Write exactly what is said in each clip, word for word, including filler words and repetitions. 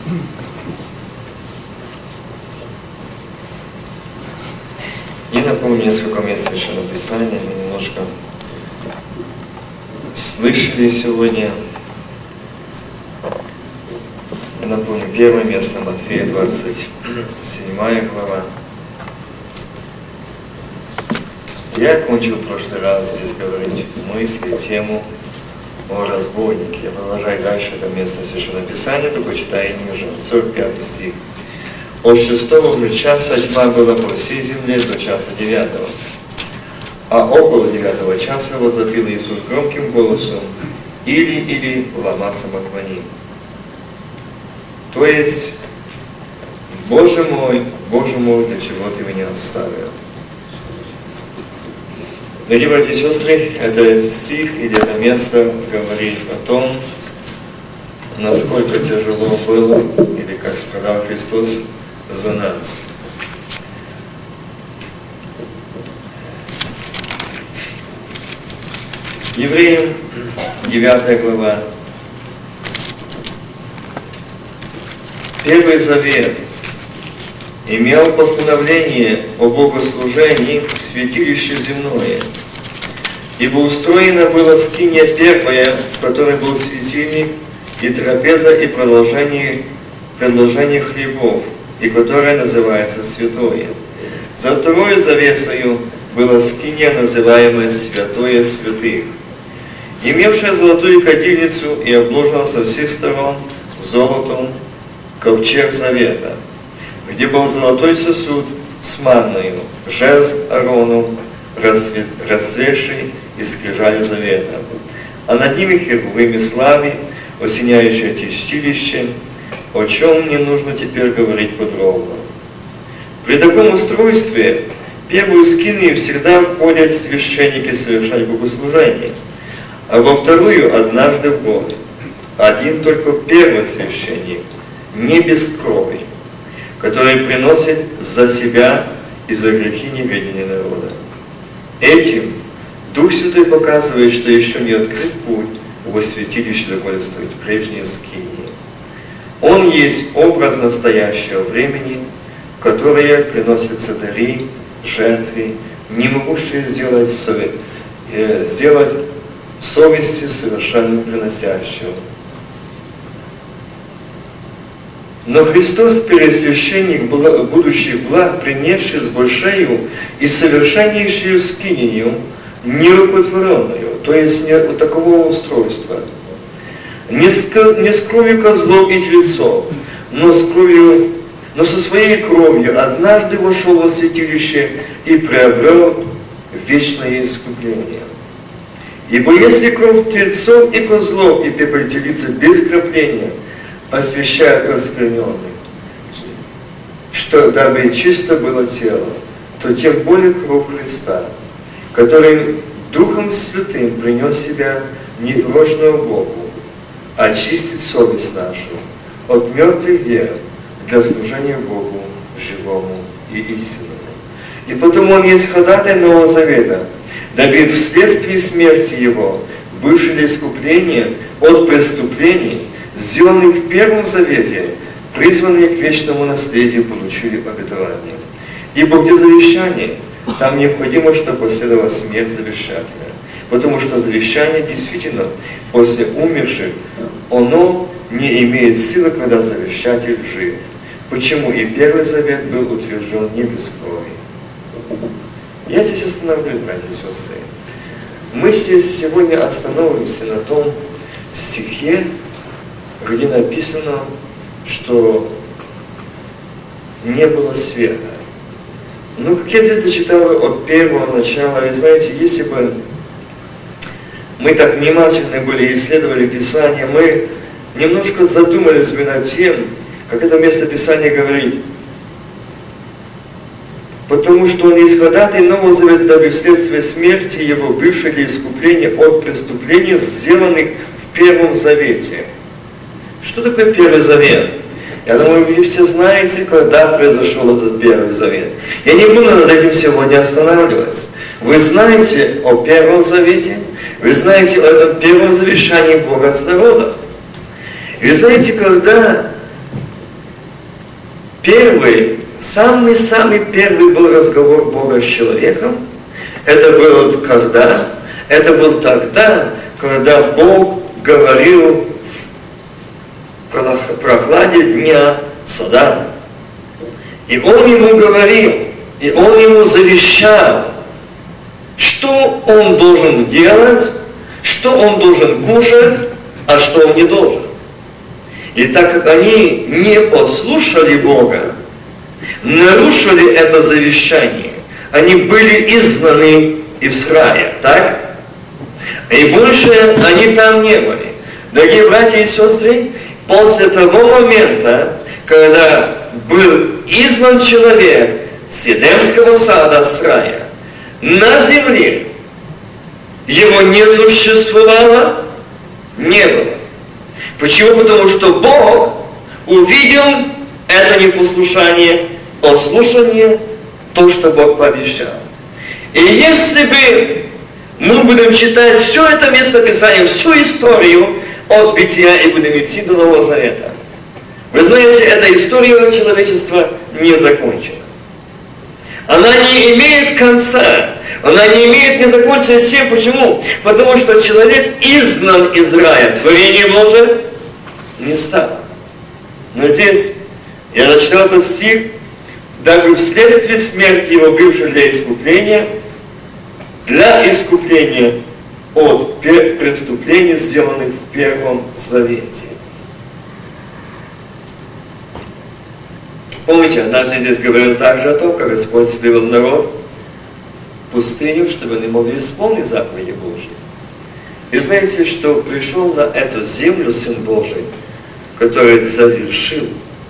Я напомню несколько мест Священного Писания, мы немножко слышали сегодня. Я напомню, первое место Матфея, двадцать седьмая глава. Я окончил в прошлый раз здесь говорить мысли, тему о разбойнике. Я продолжаю дальше это место Священного Писания, только читаю ниже, сорок пятый стих. От шестого же часа тьма была по всей земле до часа девятого. А около девятого часа возопил Иисус громким голосом: «Или, или, лама сабахвани». То есть, Боже мой, Боже мой, для чего ты меня оставил? Дорогие братья и сестры, этот стих или это место говорит о том, насколько тяжело было или как страдал Христос за нас. Евреям, девятая глава. Первый завет имел постановление о богослужении в святилище земное, ибо устроена была скиния первая, в которой был светильник и трапеза и продолжение, предложение хлебов, и которая называется святое. За второй завесою была скиния, называемая святое святых, имевшая золотую кадильницу и обложена со всех сторон золотом ковчег завета, где был золотой сосуд с манною, жезл Аарону, расцветший из скрижали завета, а над ними херувимы славы, осеняющее чистилище, о чем не нужно теперь говорить подробно. При таком устройстве в первую скинию всегда входят священники совершать богослужение, а во вторую однажды в год. Один только первый священник, не бескровный, который приносит за себя и за грехи неведения народа. Этим Дух Святой показывает, что еще не открыт путь во святилище, доколе стоит прежние скинии. Он есть образ настоящего времени, в которое приносятся дары, жертвы, не могущие сделать, совет, э, сделать совести совершенно приносящего. Но Христос, первосвященник будущих благ, принесший с большею и совершеннейшую скинию, нерукотворенную, то есть не вот такого устройства, не с, не с кровью козлов и тельцов, но, с кровью, но со своей кровью однажды вошел во святилище и приобрел вечное искупление. Ибо если кровь тельцов и козлов и пепель телицы без крапления освящает оскверненных, что дабы чисто было тело, то тем более кровь Христа, который Духом Святым принес себя непорочного Богу, очистить совесть нашу от мертвых дел для служения Богу живому и истинному. И потому Он есть ходатай Нового Завета, дабы вследствие смерти Его бывшее искупление от преступлений, сделанных в Первом Завете, призванные к вечному наследию, получили обетование. Ибо где завещание, там необходимо, чтобы последовала смерть завещателя. Потому что завещание действительно после умерших, оно не имеет силы, когда завещатель жив. Почему и Первый Завет был утвержден не без крови. Я здесь остановлюсь, братья и сестры. Мы здесь сегодня остановимся на том стихе, где написано, что не было света. Ну, как я здесь дочитал от первого начала, вы знаете, если бы мы так внимательно были, исследовали Писание, мы немножко задумались бы над тем, как это место Писания говорит. Потому что Он есть ходатай Нового Завета, дабы вследствие смерти Его бывшее для искупления от преступлений, сделанных в Первом Завете. Что такое Первый Завет? Я думаю, вы все знаете, когда произошел этот Первый Завет. Я не буду над этим сегодня останавливаться. Вы знаете о Первом Завете, вы знаете о этом первом завещании Бога с народом. И вы знаете, когда первый, самый-самый первый был разговор Бога с человеком. Это было когда? Это был тогда, когда Бог говорил в прохладе дня с Адамом. И Он ему говорил, и Он ему завещал, что он должен делать, что он должен кушать, а что он не должен. И так как они не послушали Бога, нарушили это завещание, они были изгнаны из рая, так? И больше они там не были. Дорогие братья и сестры, после того момента, когда был изгнан человек с Едемского сада, с рая, на земле его не существовало, не было. Почему? Потому что Бог увидел это непослушание, ослушание, то, что Бог пообещал. И если бы мы будем читать все это местописание, всю историю от Бытия и будем идти до Нового Завета, вы знаете, эта история человечества не закончена. Она не имеет конца. Она не имеет незаконченного чем. Почему? Потому что человек изгнан из рая. Творение Божие не стало. Но здесь я начал этот стих, дабы вследствие смерти его бывшей для искупления, для искупления от преступлений, сделанных в Первом Завете. Помните, однажды здесь говорил также о том, как Господь привел народ в пустыню, чтобы они могли исполнить заповеди Божьи. И знаете, что пришел на эту землю Сын Божий, который завершил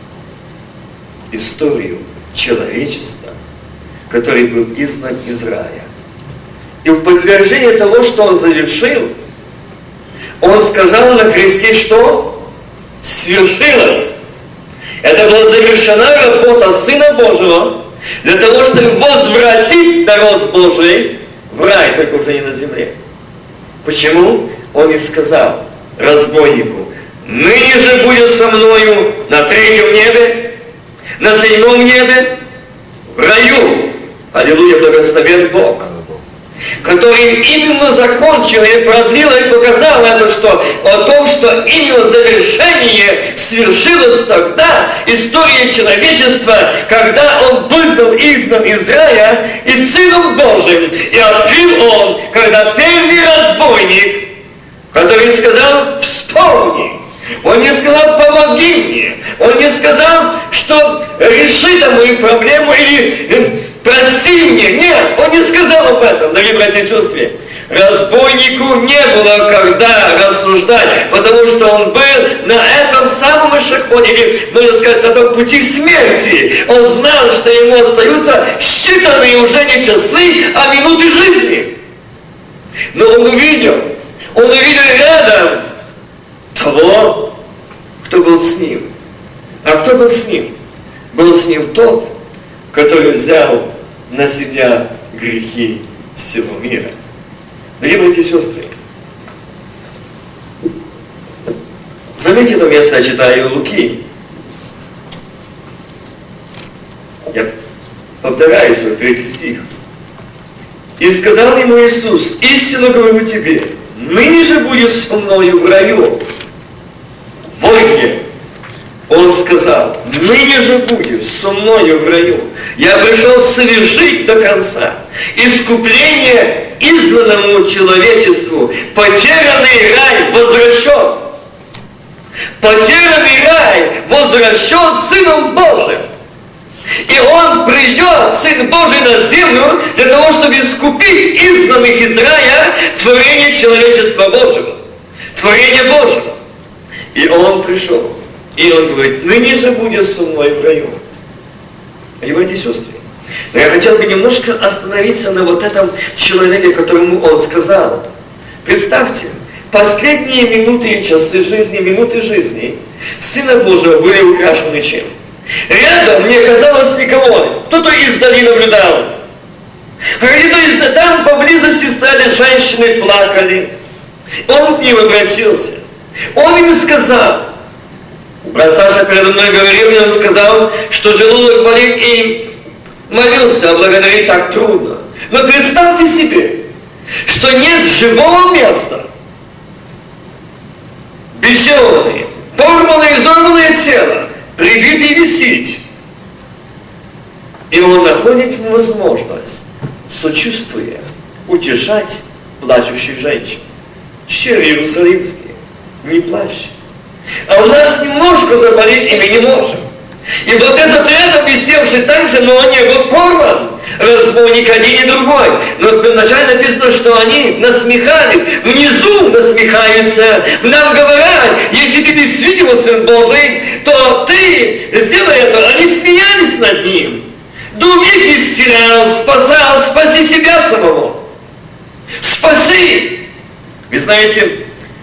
историю человечества, который был изгнан из рая. И в подтверждение того, что Он завершил, Он сказал на кресте, что свершилось. Это была завершена работа Сына Божьего для того, чтобы возвратить народ Божий в рай, только уже не на земле. Почему? Он и сказал разбойнику: ныне же будешь со мною на третьем небе, на седьмом небе, в раю. Аллилуйя, благословен Бог, который именно закончил и продлил и показал это, что о том, что именно завершение свершилось тогда, история человечества, когда Он был изгнан из рая и Сыном Божьим, и открыл Он, когда первый разбойник, который сказал: вспомни. Он не сказал: помоги мне. Он не сказал, что реши там мою проблему или прости мне. Нет, он не сказал об этом, дорогие братья и сестры. Разбойнику не было когда рассуждать, потому что он был на этом самом эшафоте, или, можно сказать, на том пути смерти. Он знал, что ему остаются считанные уже не часы, а минуты жизни. Но он увидел, он увидел рядом того, кто был с ним. А кто был с ним? Был с ним тот, который взял на себя грехи всего мира. Дорогие братья и сестры, заметьте это место, я читаю Луки. Я повторяю свой третий стих. «И сказал ему Иисус: истинно говорю тебе, ныне же будешь со мною в раю». Войне Он сказал: ныне же будешь со мною в раю. Я пришел совершить до конца искупление изгнанному человечеству. Потерянный рай возвращен. Потерянный рай возвращен Сыном Божьим. И Он придет, Сын Божий, на землю для того, чтобы искупить изгнанных из рая, творение человечества Божьего. Творение Божьего. И Он пришел. И Он говорит: ныне же будешь со мной в раю. Понимаете, сестры? Но я хотел бы немножко остановиться на вот этом человеке, которому Он сказал. Представьте, последние минуты и часы жизни, минуты жизни Сына Божьего были украшены чем? Рядом не оказалось никого. Кто-то издали наблюдал. Где-то там поблизости стали женщины, плакали. Он к ним обратился. Он им сказал: Брат Саша передо мной говорил, и он сказал, что желудок болит, и молился, а благодарить так трудно. Но представьте себе, что нет живого места. Бесчеловные, порванное, изорванное тело, прибитый висит. И он находит возможность, сочувствуя, утешать плачущих женщин. Щеры иерусалимские, не плачь. А у нас немножко заболит, и мы не можем. И вот этот рядом висевший также, но он не был порван. Разбойник один и другой. Но вначале написано, что они насмехались. Внизу насмехаются. Нам говорят, если ты действительно Сын Божий, то ты сделай это. Они смеялись над ним. Других исцелял, спасал, спаси себя самого. Спаси. Вы знаете,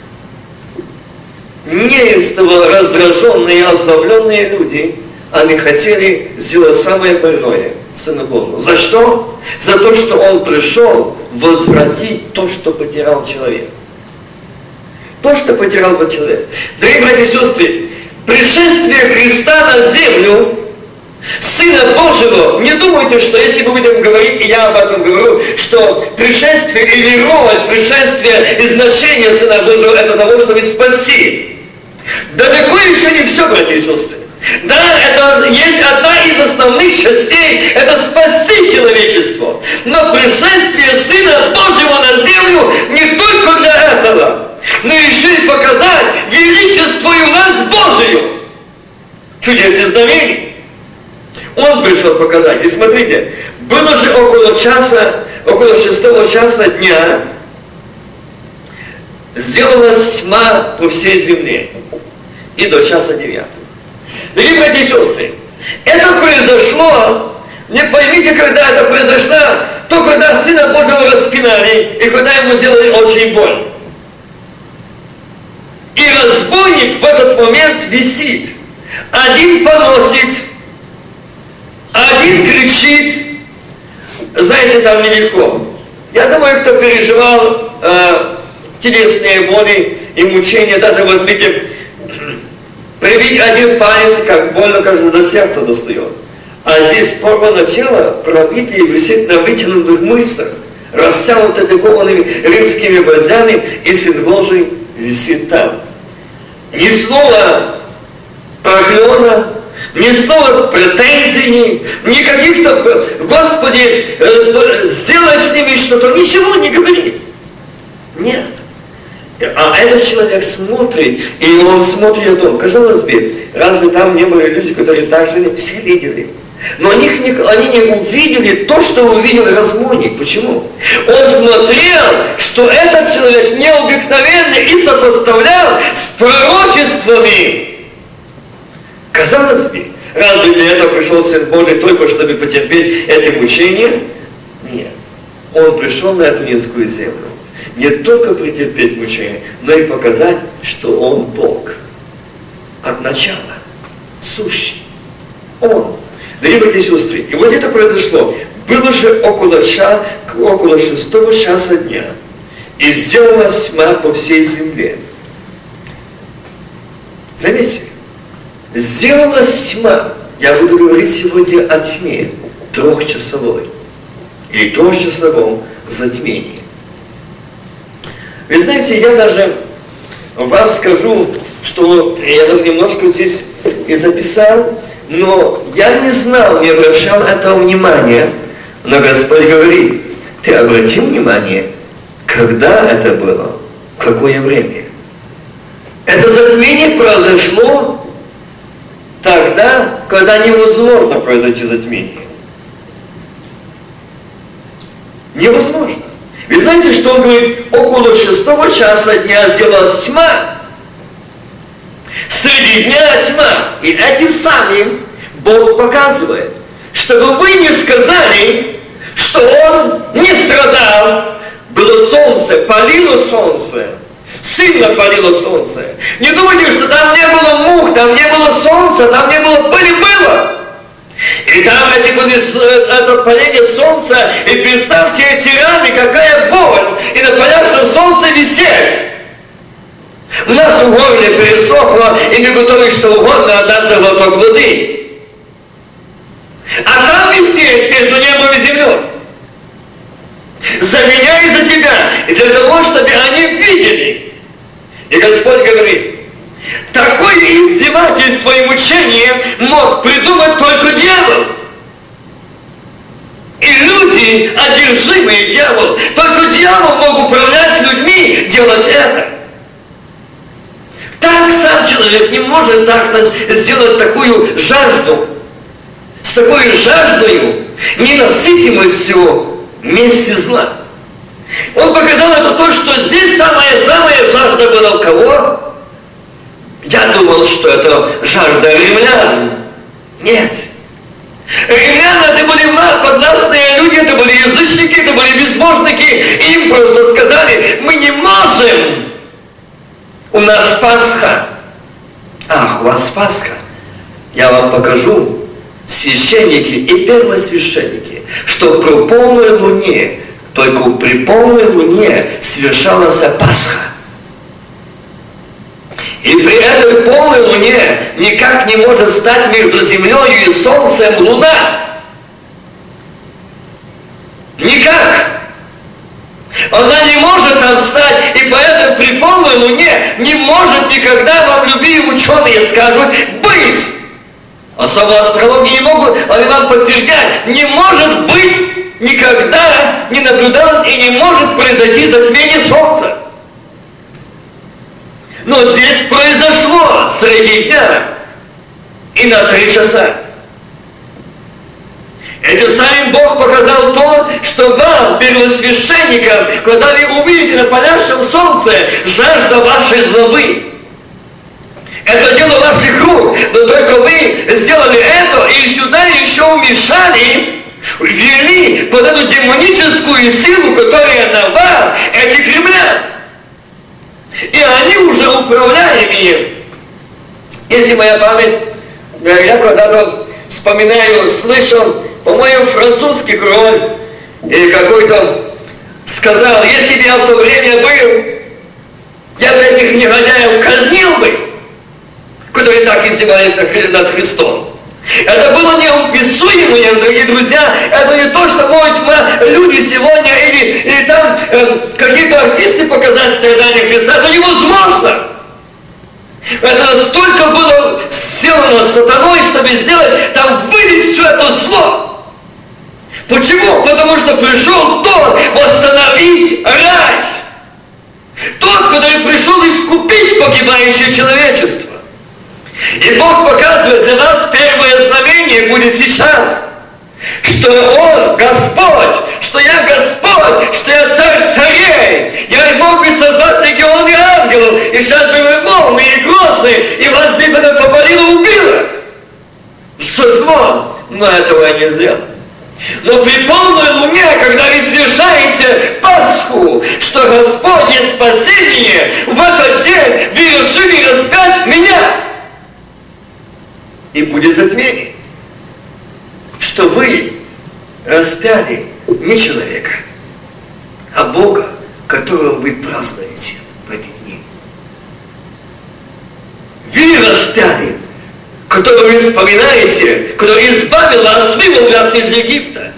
неистово раздраженные, озлобленные люди, они хотели сделать самое больное Сыну Божьему. За что? За то, что Он пришел возвратить то, что потерял человек. То, что потерял человек. Дорогие братья и сестры, пришествие Христа на землю, Сына Божьего, не думайте, что если мы будем говорить, и я об этом говорю, что пришествие или роль пришествия и значение Сына Божьего это того, чтобы спасти. Далеко еще не все, братья и сестры. Да, это есть одна из основных частей, это спасти человечество. Но пришествие Сына Божьего на землю не только для этого, но еще и показать величество и власть Божию. Чудес и знамений. Он пришел показать. И смотрите, было же около часа, около шестого часа дня, сделалась тьма по всей земле. И до часа девятого. Дорогие братья и сестры, это произошло, не поймите, когда это произошло, то когда Сына Божьего распинали, и когда ему сделали очень больно. И разбойник в этот момент висит. Один поносит, один кричит. Знаете, там нелегко. Я думаю, кто переживал э, телесные боли и мучения, даже возьмите, прибить один палец, как больно, кажется, до сердца достает. А здесь порвано тело, пробитое, висит на вытянутых мышцах, растянуто атакованными римскими гвоздями, и Сын Божий висит там. Ни слова проклена, ни слова претензий, ни каких-то, Господи, сделай с ними что-то, ничего не говорит. Нет. А этот человек смотрит, и он смотрит о том, казалось бы, разве там не были люди, которые также все видели? Но они не, они не увидели то, что увидел разбойник. Почему? Он смотрел, что этот человек необыкновенный и сопоставлял с пророчествами. Казалось бы, разве для этого пришел Сын Божий только чтобы потерпеть это мучение? Нет. Он пришел на эту низкую землю. Не только претерпеть мучение, но и показать, что Он Бог. От начала. Сущий. Он. Дорогие братья и сестры, и вот это произошло. Было же около, ша, около шестого часа дня. И сделалась тьма по всей земле. Заметьте. Сделалась тьма. Я буду говорить сегодня о тьме трехчасовой. Или трехчасовом затмении. Вы знаете, я даже вам скажу, что я даже немножко здесь и записал, но я не знал, не обращал этого внимания. Но Господь говорит, ты обрати внимание, когда это было, в какое время. Это затмение произошло тогда, когда невозможно произойти затмение. Невозможно. Вы знаете, что он говорит, около шестого часа дня сделалась тьма. Среди дня тьма. И этим самим Бог показывает, чтобы вы не сказали, что Он не страдал. Было солнце, палило солнце. Сильно палило солнце. Не думайте, что там не было мух, там не было солнца, там не было пыли, было. И там эти были, это паление солнца, и представьте эти раны, какая боль, и на палящем солнце висеть. У нас в горле пересохло, и мы готовы что угодно отдать за глоток воды. А там висит между небом и землей. За меня и за тебя. И для того, чтобы они видели. И Господь говорит, такое издевательство и мучение мог придумать только дьявол. И люди, одержимые дьяволом, только дьявол мог управлять людьми, делать это. Так сам человек не может так сделать такую жажду, с такой жаждою, ненасытимостью вместе зла. Он показал это то, что здесь самая-самая жажда была у кого? Я думал, что это жажда римлян. Нет. Римляне это были подвластные люди, это были язычники, это были безбожники. И им просто сказали, мы не можем. У нас Пасха. Ах, у вас Пасха. Я вам покажу, священники и первосвященники, что при полной луне, только при полной луне совершалась Пасха. И при этой полной луне никак не может стать между землей и солнцем луна. Никак. Она не может там встать, и поэтому при полной луне не может никогда, вам любые ученые скажут, быть. Особо астрологи не могут, они вам подтвердят, не может быть, никогда не наблюдалось и не может произойти затмение солнца. Но здесь произошло среди дня и на три часа. Этим самым Бог показал то, что вам, первосвященникам, когда вы увидите на палящем солнце жажда вашей злобы. Это дело ваших рук, но только вы сделали это и сюда еще умешали, ввели под эту демоническую силу, которая на вас, этих римлян. И они уже управляемые. Если моя память, я когда-то вспоминаю, слышал, по-моему, французский король или какой-то сказал, если бы я в то время был, я бы этих негодяев казнил бы, которые так издевались над Христом. Это было неописуемое, дорогие друзья, это не то, что могут люди сегодня или, или там э, какие-то артисты показать страдания Христа, это невозможно. Это настолько было сделано сатаной, чтобы сделать, там вылить все это зло. Почему? Потому что пришел тот восстановить рай. Тот, который пришел искупить погибающее человечество. И Бог показывает для нас первое знамение будет сейчас, что Он Господь, что я Господь, что я Царь царей. Я мог бы создать легионы ангелов, и сейчас бы вы молнии и грозы, и вас бы это попалило, убило. Сожгло, но этого я не сделал. Но при полной луне, когда вы совершаете Пасху, что Господь есть спасение, в этот день вы решили распять меня. И будет затмение, что вы распяли не человека, а Бога, которого вы празднуете в эти дни. Вы распяли, которого вы вспоминаете, который избавил вас, вывел вас из Египта.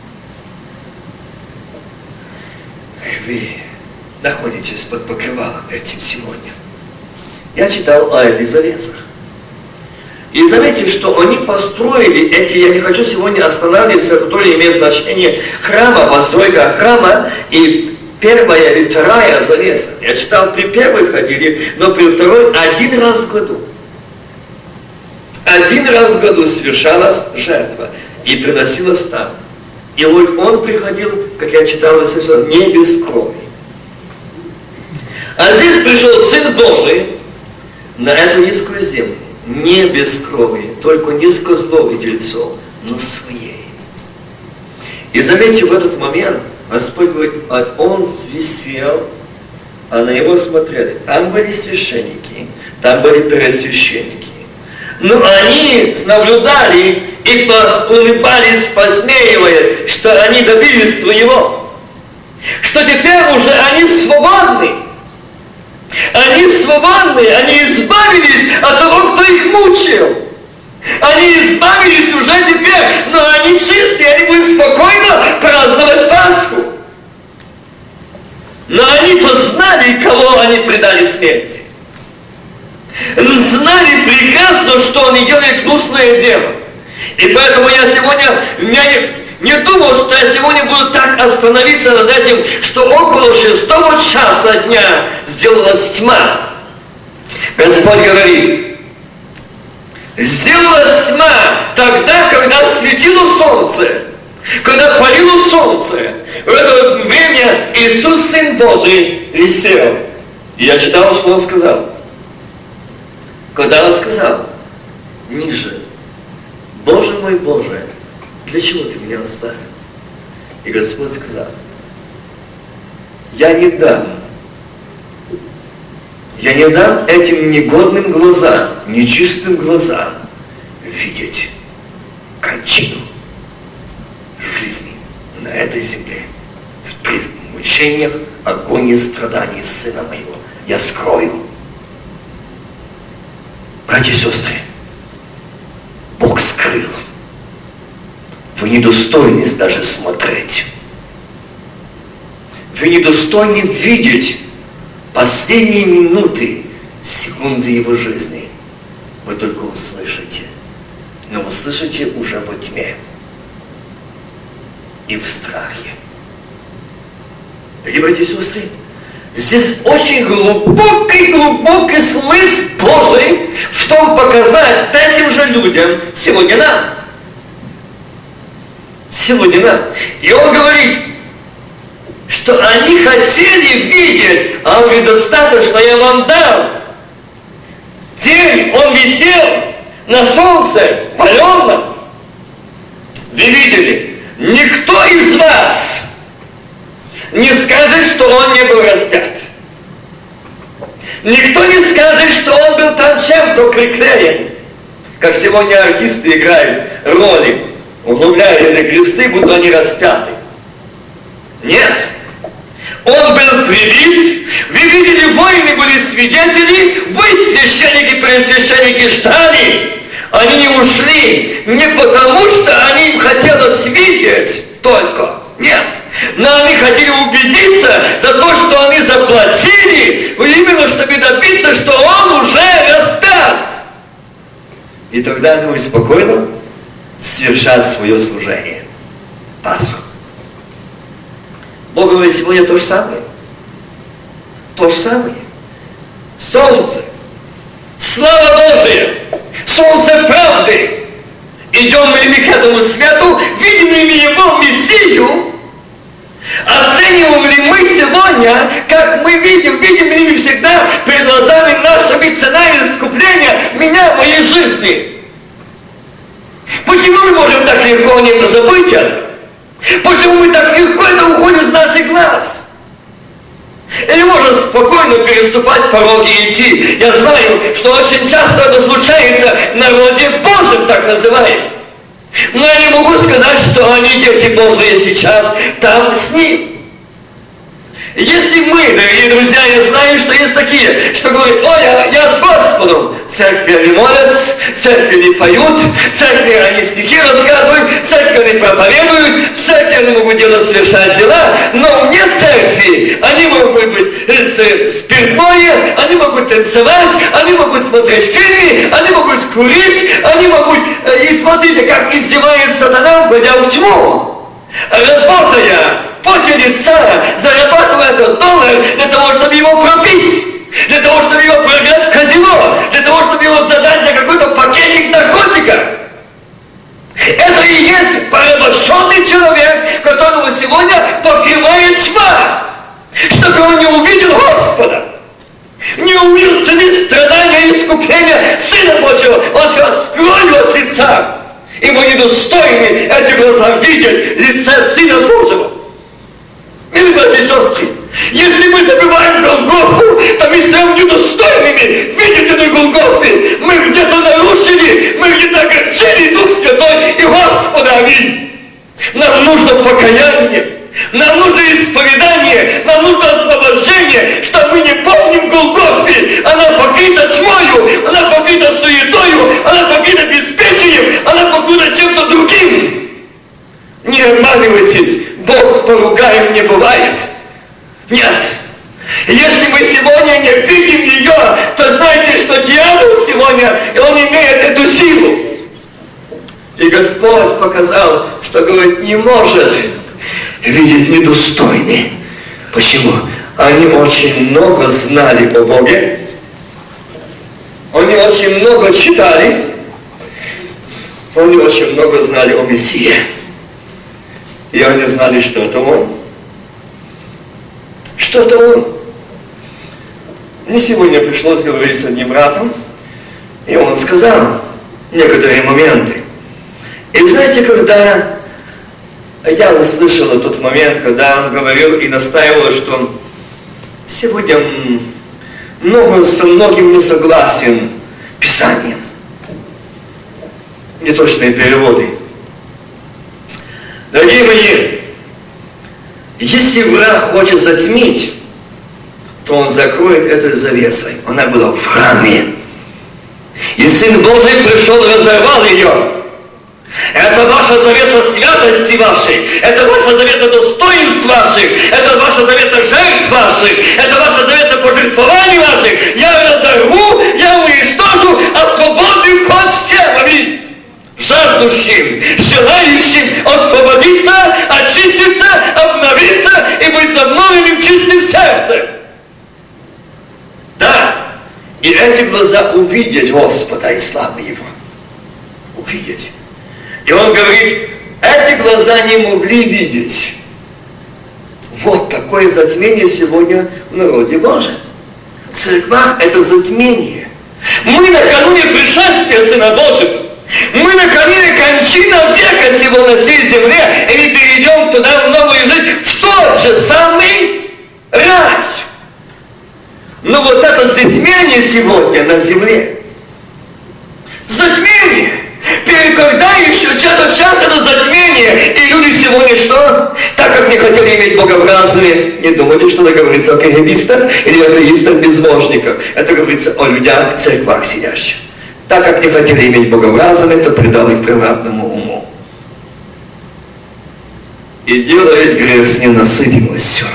Вы находитесь под покрывалом этим сегодня. Я читал о этих завесах. И заметьте, что они построили эти, я не хочу сегодня останавливаться, которые имеют значение храма, постройка храма и первая и вторая завеса. Я читал, при первой ходили, но при второй один раз в году. Один раз в году совершалась жертва и приносилась там. И вот он приходил, как я читал, не без крови. А здесь пришел Сын Божий на эту низкую землю. Не без крови, только не с козлов и тельцов, но своей. И заметьте, в этот момент Господь говорит, а Он висел, а на Его смотрели. Там были священники, там были первосвященники. Но они наблюдали и улыбались, посмеивая, что они добились своего. Что теперь уже они свободны. Они свободны, они избавились от того, кто их мучил. Они избавились уже теперь, но они чистые, они будут спокойно праздновать Пасху. Но они-то знали, кого они предали смерти. Знали прекрасно, что они делали гнусное дело. И поэтому я сегодня, я не, не думал, что я сегодня буду так остановиться над этим, что около шестого часа дня сделалась тьма. Господь говорит, сделалась тьма тогда, когда светило солнце, когда палило солнце. В это время Иисус, Сын Божий, висел. И я читал, что Он сказал. Когда Он сказал, ниже, Боже мой, Боже, для чего Ты меня оставил? И Господь сказал, я не дам, я не дам этим негодным глазам, нечистым глазам видеть кончину жизни на этой земле. При мучениях, агонии, страданий Сына Моего я скрою. Братья и сестры, Бог скрыл. Вы недостойны даже смотреть. Вы недостойны видеть последние минуты, секунды Его жизни. Вы только услышите. Но услышите уже во тьме и в страхе. Дорогие братья и сестры, здесь очень глубокий-глубокий смысл Божий в том показать этим же людям сегодня нам. Сегодня нам. И Он говорит, что они хотели видеть, а Он говорит, достаточно, я вам дам. День Он висел на солнце, паленном. Вы видели, никто из вас не скажет, что Он не был распят. Никто не скажет, что Он был там чем-то приклеен. Как сегодня артисты играют роли, углубляя на кресты, будто они распяты. Нет. Он был прибит. Вы видели, воины были свидетели. Вы, священники, пресвященники, ждали. Они не ушли не потому, что они им хотелось видеть только. Нет. Но они хотели убедиться за то, что они заплатили, именно чтобы добиться, что Он уже распят. И тогда они могут спокойно совершать свое служение. Пасху. Бог говорит сегодня то же самое. То же самое. Солнце. Слава Божия. Солнце правды. Идем ли мы к этому свету? Видим ли мы Его Мессию? Оцениваем ли мы сегодня, как мы видим, видим ли мы всегда перед глазами нашими цена искупления меня, моей жизни? Почему мы можем так легко не забыть это? Почему мы так легко это уходит из наших глаз? И можем спокойно переступать пороги и идти. Я знаю, что очень часто это случается в народе Божьем, так называемом. Но я не могу сказать, что они дети Божьи сейчас там с Ним. Если мы, дорогие друзья, я знаю, что есть такие, что говорят, ой, я, я с Господом. В церкви они молятся, в церкви они поют, в церкви они стихи рассказывают, в церкви они проповедуют, в церкви они могут делать, совершать дела, но вне церкви они могут быть спиртное, они могут танцевать, они могут смотреть фильмы, они могут курить, они могут, и смотрите, как издевается сатана, входя в тьму. Работая в поте лица, зарабатывая этот доллар для того, чтобы его пропить, для того, чтобы его проиграть в казино, для того, чтобы его задать за какой-то пакетик наркотика. Это и есть порабощенный человек, которого сегодня покрывает тьма, чтобы он не увидел Господа, не увидел цены страдания и искупления Сына Божьего. Он сказал, скрою от лица. И мы недостойны эти глаза видеть лице Сына Божьего. Милые братья и сестры, если мы забываем Голгофу, то мы станем недостойными видеть эту Голгофу. Мы где-то нарушили, мы где-то огорчили Дух Святой и Господа. Аминь. Нам нужно покаяние. Нам нужно исповедание, нам нужно освобождение, что мы не помним Голгофы. Она покрыта тьмою, она покрыта суетою, она покрыта беспечением, она покрыта чем-то другим. Не обманывайтесь, Бог поругаем не бывает. Нет. Если мы сегодня не видим ее, то знайте, что дьявол сегодня, и он имеет эту силу. И Господь показал, что, говорит, не может видеть недостойный. Почему? Они очень много знали о Боге, они очень много читали, они очень много знали о Мессии. И они знали, что это Он. Что это Он. Мне сегодня пришлось говорить с одним братом, и он сказал некоторые моменты. И знаете, когда я услышал тот момент, когда он говорил и настаивал, что сегодня много, со многим не согласен Писанием. Неточные переводы. Дорогие мои, если враг хочет затмить, то он закроет этой завесой. Она была в храме. И Сын Божий пришел и разорвал ее. Это ваша завеса святости вашей, это ваша завеса достоинств ваших, это ваша завеса жертв ваших, это ваша завеса пожертвований ваших. Я разорву, я уничтожу, а свободный вход всем. Аминь. Жаждущим, желающим освободиться, очиститься, обновиться и быть обновленным чистым сердцем. Да, и эти глаза увидеть Господа и славу Его. Увидеть. И он говорит, эти глаза не могли видеть. Вот такое затмение сегодня в народе Божьем. Церковь – это затмение. Мы накануне пришествия Сына Божьего. Мы накануне кончины века сего на всей земле, и мы перейдем туда в новую жизнь, в тот же самый рай. Но вот это затмение сегодня на земле. Затмение. Когда еще этот час это затмение, и люди сегодня что? Так как не хотели иметь богообразные, не думайте, что это говорится о кагибистах или атеистах-безбожниках. Это говорится о людях в церквах сидящих. Так как не хотели иметь богообразные, то предал их превратному уму. И делает грех с ненасытимостью.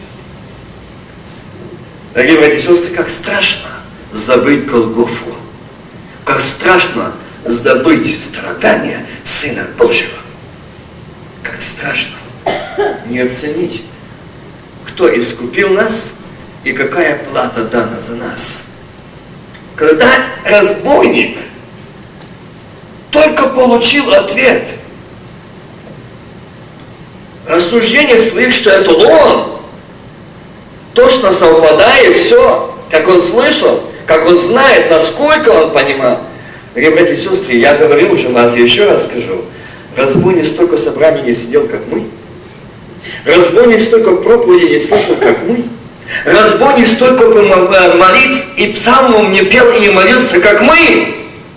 Дорогие братья и сестры, как страшно забыть Голгофу. Как страшно забыть страдания Сына Божьего. Как страшно не оценить, кто искупил нас и какая плата дана за нас. Когда разбойник только получил ответ, рассуждение своих, что это он, точно совпадает все, как он слышал, как он знает, насколько он понимал. Дорогие братья и сестры, я говорил уже вас, и еще раз скажу, разбойник столько собраний не сидел, как мы. Разбойник столько проповедей не слышал, как мы. Разбойник столько молитв и псалмов не пел и не молился, как мы.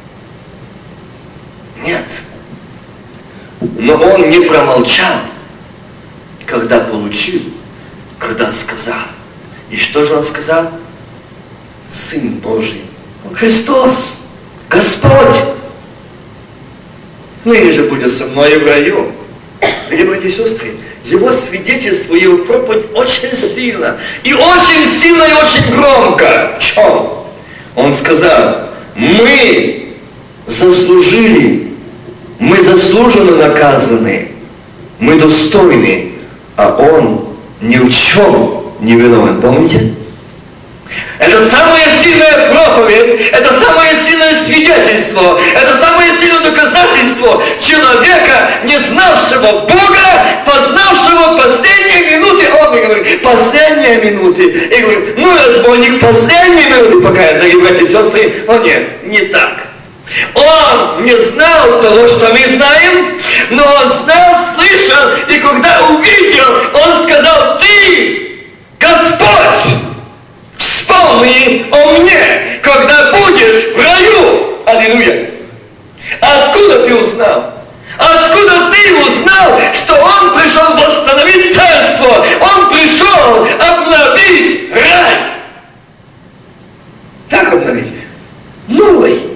Нет. Но он не промолчал, когда получил, когда сказал. И что же он сказал? Сын Божий, Христос, Господь, ныне же будет со мной в раю. Дорогие братья и сестры, его свидетельство, его проповедь очень сильно, и очень сильно, и очень громко. В чем? Он сказал, мы заслужили, мы заслуженно наказаны, мы достойны, а он ни в чем не виновен. Помните? Это самая сильная проповедь, это самое сильное свидетельство, это самое сильное доказательство человека, не знавшего Бога, познавшего последние минуты. Он мне говорит, последние минуты. И говорит, ну разбойник, последние минуты пока, дорогие братья и сестры. О нет, не так. Он не знал того, что мы знаем, но он знал, слышал, и когда увидел, он сказал, ты, Господь, вспомни о мне, когда будешь в раю. Аллилуйя. Откуда ты узнал? Откуда ты узнал, что он пришел восстановить царство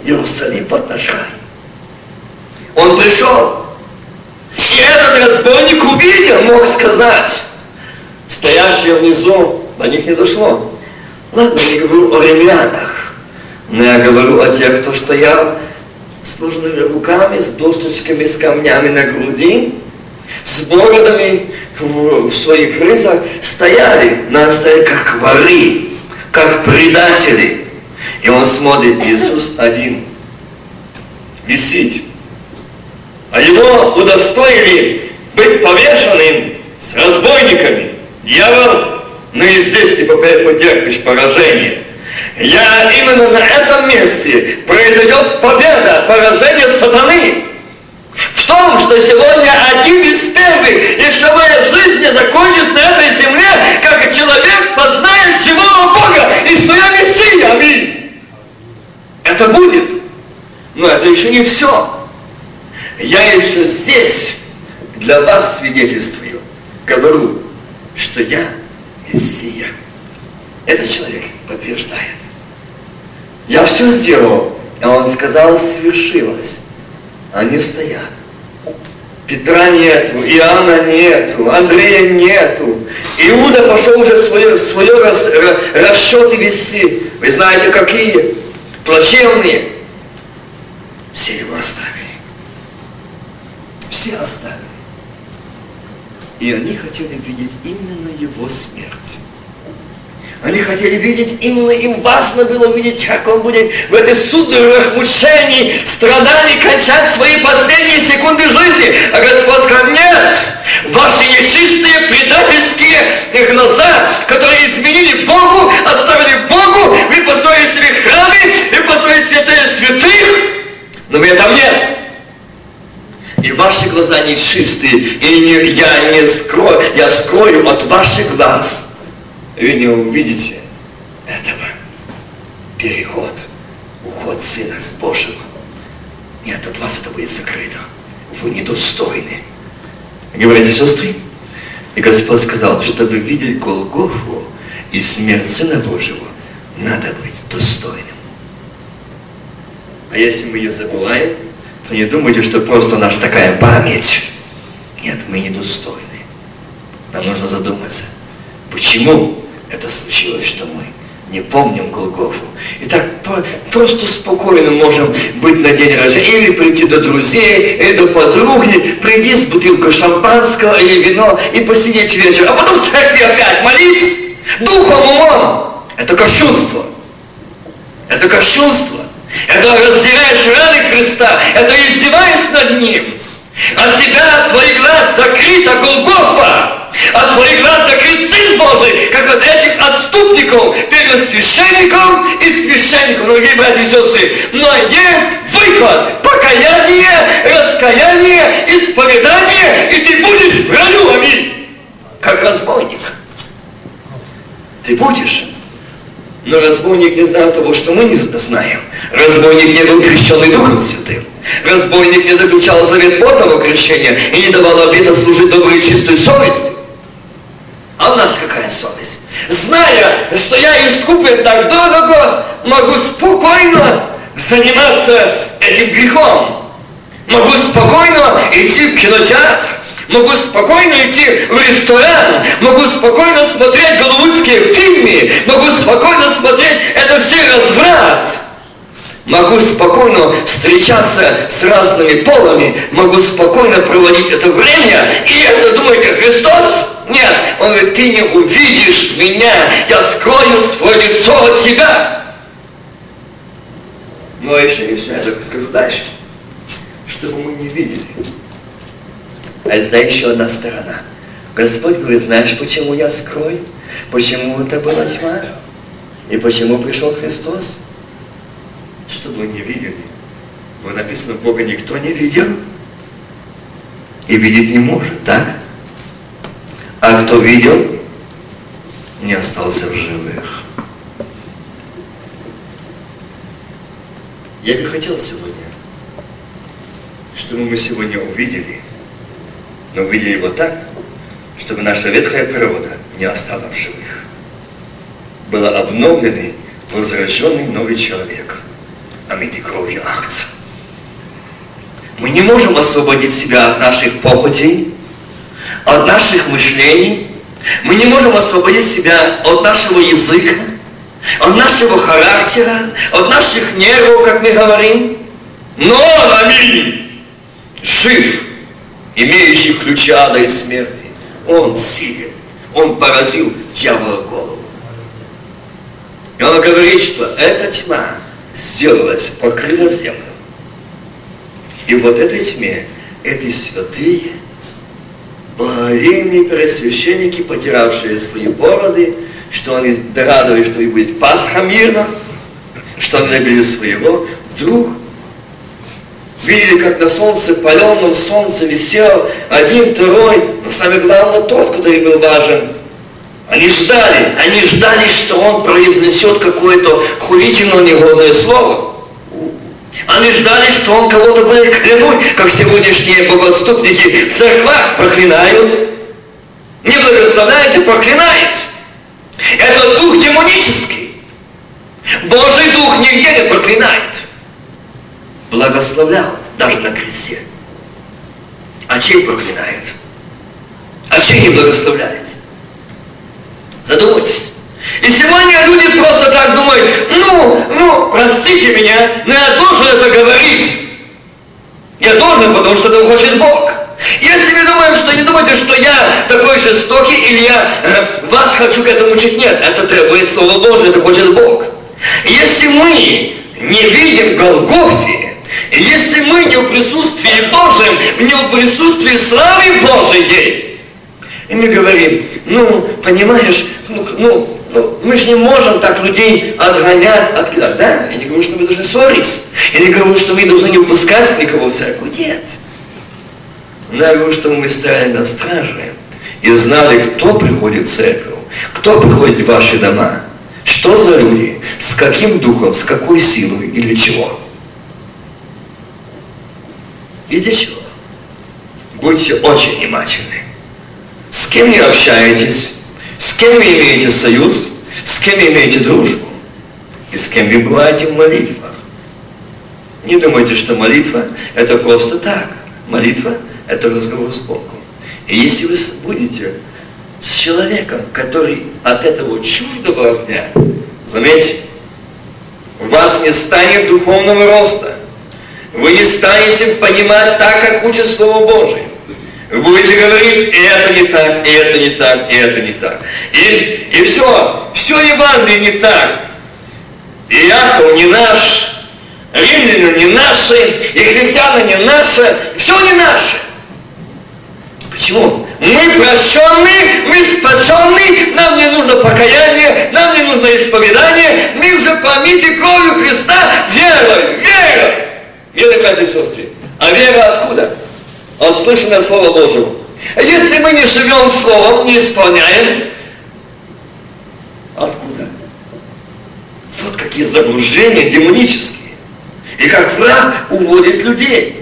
Иерусалим под наш рай. Он пришел. И этот разбойник увидел, мог сказать. Стоящие внизу, до них не дошло. Ладно, я не говорю о ремлянах, но я говорю о тех, кто стоял с нужными руками, с досточками, с камнями на груди, с бородами в, в своих рысах, стояли на столе, как воры, как предатели. И он смотрит, Иисус один висит. А его удостоили быть повешенным с разбойниками. Дьявол, ну и здесь ты потерпишь поражение. Я именно на этом месте произойдет победа, поражение сатаны. В том, что сегодня один из первых, еще моя жизнь не закончится на этой земле, как человек познает живого Бога, и что я Мессия. Аминь. Это будет. Но это еще не все. Я еще здесь для вас свидетельствую, говорю, что я Мессия. Этот человек подтверждает. Я все сделал, а он сказал, свершилось. Они стоят. Петра нету, Иоанна нету, Андрея нету. Иуда пошел уже в свое, в свое рас, расчеты вести. Вы знаете, какие? Плачевные. Все его оставили. Все оставили. И они хотели видеть именно его смерть. Они хотели видеть, именно им важно было видеть, как он будет в этой судорогах, мучений, страданий кончать свои последние секунды жизни. А Господь сказал, нет, ваши нечистые, предательские глаза, которые изменили Богу, оставили Богу, вы построили себе храмы, вы построили святые святых, но меня там нет. И ваши глаза нечистые, и не, я не скрою, я скрою от ваших глаз. Вы не увидите этого. Переход, уход Сына с Божьего. Нет, от вас это будет закрыто. Вы недостойны. Говорите, сестры? И Господь сказал, чтобы видеть Голгофу и смерть Сына Божьего, надо быть достойным. А если мы ее забываем, то не думайте, что просто у нас такая память. Нет, мы недостойны. Нам нужно задуматься, почему это случилось, что мы не помним Голгофу. И так просто спокойно можем быть на день рождения, или прийти до друзей, или до подруги, прийти с бутылкой шампанского или вино и посидеть вечер, а потом в церкви опять молиться духом, умом. Это кощунство. Это кощунство. Это раздираешь раны Христа. Это издеваясь над Ним. От тебя, от твоих глаз закрыта Голгофа. От твоих глаз закрыт Сын Божий, как от этих отступников, первосвященников и священников, дорогие братья и сестры. Но есть выход, покаяние, раскаяние, исповедание, и ты будешь в раю, аминь. Как разбойник. Ты будешь. Но разбойник не знал того, что мы не знаем. Разбойник не был крещенный Духом Святым. Разбойник не заключал завет водного крещения и не давал обета служить доброй и чистой совестью. А у нас какая совесть? Зная, что я искуплен так дорого, могу спокойно заниматься этим грехом. Могу спокойно идти в кинотеатр. Могу спокойно идти в ресторан. Могу спокойно смотреть голливудские фильмы. Могу спокойно смотреть это все разврат. Могу спокойно встречаться с разными полами, могу спокойно проводить это время, и это, думаете, Христос? Нет, Он говорит, ты не увидишь меня, я скрою свое лицо от тебя. Но еще не все, я только скажу дальше, чтобы мы не видели. А есть, да, еще одна сторона. Господь говорит, знаешь, почему я скрою? Почему это была тьма? И почему пришел Христос? Чтобы вы не видели. Было написано, Бога никто не видел и видеть не может, так? А кто видел, не остался в живых. Я бы хотел сегодня, чтобы мы сегодня увидели, но увидели его так, чтобы наша ветхая природа не осталась в живых. Был обновленный, возрожденный новый человек. омыты кровью Агнца. Мы не можем освободить себя от наших похотей, от наших мышлений. Мы не можем освободить себя от нашего языка, от нашего характера, от наших нервов, как мы говорим. Но, аминь, жив, имеющий ключи ада и смерти. Он силен, он поразил дьявола в голову. И он говорит, что эта тьма сделалась, покрыла землю. И вот этой тьме, эти святые, благоговейные первосвященники, потиравшие свои бороды, что они радовались, что и будет Пасха мирно, что они любили своего, вдруг видели, как на солнце, паленом солнце висел один, второй, но самое главное тот, который был важен. Они ждали, они ждали, что он произнесет какое-то хулительное, негодное слово. Они ждали, что он кого-то будет клянуть, как сегодняшние богоотступники в церквах проклинают. Не благословляют, а проклинают. Это дух демонический. Божий дух нигде не проклинает. Благословлял даже на кресте. А чей проклинает? А чей не благословляет? Задумайтесь. И сегодня люди просто так думают, ну, ну, простите меня, но я должен это говорить. Я должен, потому что это хочет Бог. Если вы думаете, что не думаете, что я такой жестокий, или я э, вас хочу к этому учить, нет, это требует Слова Божьего, это хочет Бог. Если мы не видим Голгофы, если мы не в присутствии Божьем, не в присутствии славы Божьей, и мы говорим, ну, понимаешь, ну, ну, ну, мы же не можем так людей отгонять, откидать, да? Я не говорю, что мы должны ссориться. Я не говорю, что мы должны не упускать никого в церковь. Нет. Но я говорю, что мы стояли на страже и знали, кто приходит в церковь, кто приходит в ваши дома, что за люди, с каким духом, с какой силой и для чего. И для чего? Будьте очень внимательны. С кем не общаетесь, с кем вы имеете союз, с кем вы имеете дружбу, и с кем вы бываете в молитвах. Не думайте, что молитва – это просто так. Молитва – это разговор с Богом. И если вы будете с человеком, который от этого чуждого огня, заметьте, у вас не станет духовного роста. Вы не станете понимать так, как учит Слово Божие. Вы будете говорить, и это не так, и это не так, и это не так. И, и все, все Евангелие не так. И Иаков не наш, римляне не наши, и христиане не наши, все не наше. Почему? Мы прощенные, мы спасенные, нам не нужно покаяние, нам не нужно исповедание, мы уже помиты кровью Христа верой, верой. Милые братья и сестры, а вера откуда? От слышания Слова Божьего. Если мы не живем Словом, не исполняем, откуда? Вот какие заблуждения демонические. И как враг уводит людей.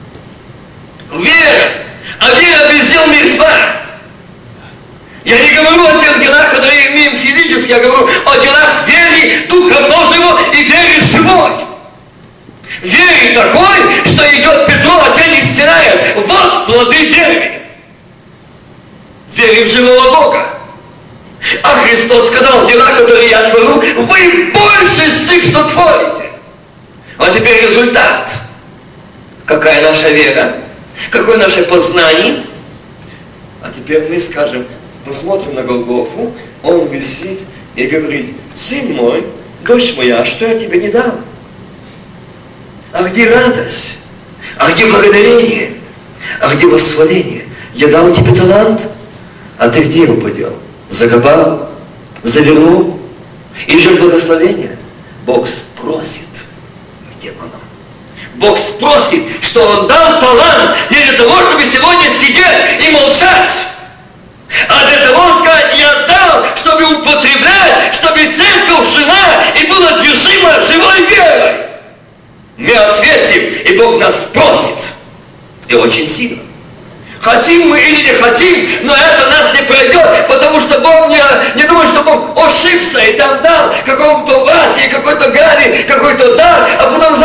Вера. А вера без дел мертва. Я не говорю о тех делах, которые имеем физически, я говорю о делах веры, Духа Божьего и веры живой. Веры такой, что идет Петру, а тебя не стирает. Вот плоды веры. Веры в живого Бога. А Христос сказал, дела, которые я творю, вы больше всех сотворите. А теперь результат. Какая наша вера? Какое наше познание? А теперь мы скажем, посмотрим на Голгофу, он висит и говорит, сын мой, дочь моя, что я тебе не дал? А где радость? А где благодарение? А где восхваление? Я дал тебе талант, а ты где его подел? Закопал? Завернул? И ждешь благословения? Бог спросит, где оно? Бог спросит, что он дал талант не для того, чтобы сегодня сидеть и молчать, а для того, он сказать, я дал, чтобы употреблять, чтобы церковь жила и была движима живой верой. Мы ответим, и Бог нас просит. И очень сильно. Хотим мы или не хотим, но это нас не пройдет, потому что Бог не, не думает, что Бог ошибся и там дал какому-то Васе, какой-то Гале, какой-то дар, а потом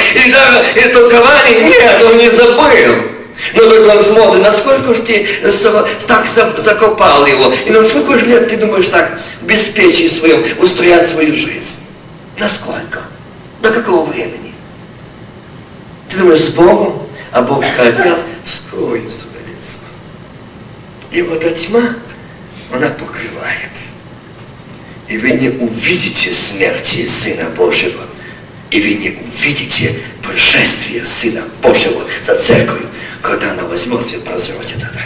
и дар и толкования. Нет, он не забыл. Но только он смотрит, насколько же ты так закопал его, и на сколько же лет ты думаешь так в беспечии своем устроять свою жизнь? Насколько? До какого времени? Ты думаешь с Богом, а Бог скажет, я скрою свое лицо. И вот эта тьма, она покрывает. И вы не увидите смерти Сына Божьего, и вы не увидите пришествия Сына Божьего за церковью, когда она возьмется и прозрет это.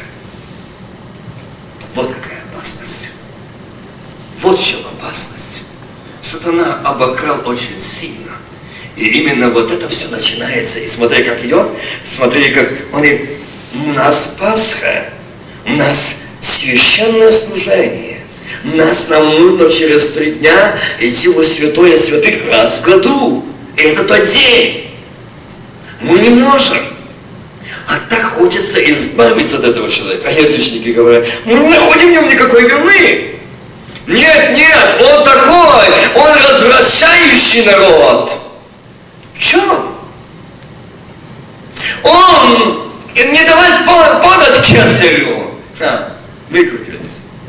Вот какая опасность. Вот в чем опасность. Сатана обокрал очень сильно. И именно вот это все начинается. И смотри, как идет. Смотри, как он и у нас Пасха, у нас священное служение. Нас нам нужно через три дня идти во святое святых раз в году. И это тот день. Мы не можем. А так хочется избавиться от этого человека. А язычники говорят, мы не находим в нем никакой вины. Нет, нет, он такой, он развращающий народ. В чем? Он не давать подать кесарю. А, выкрутились.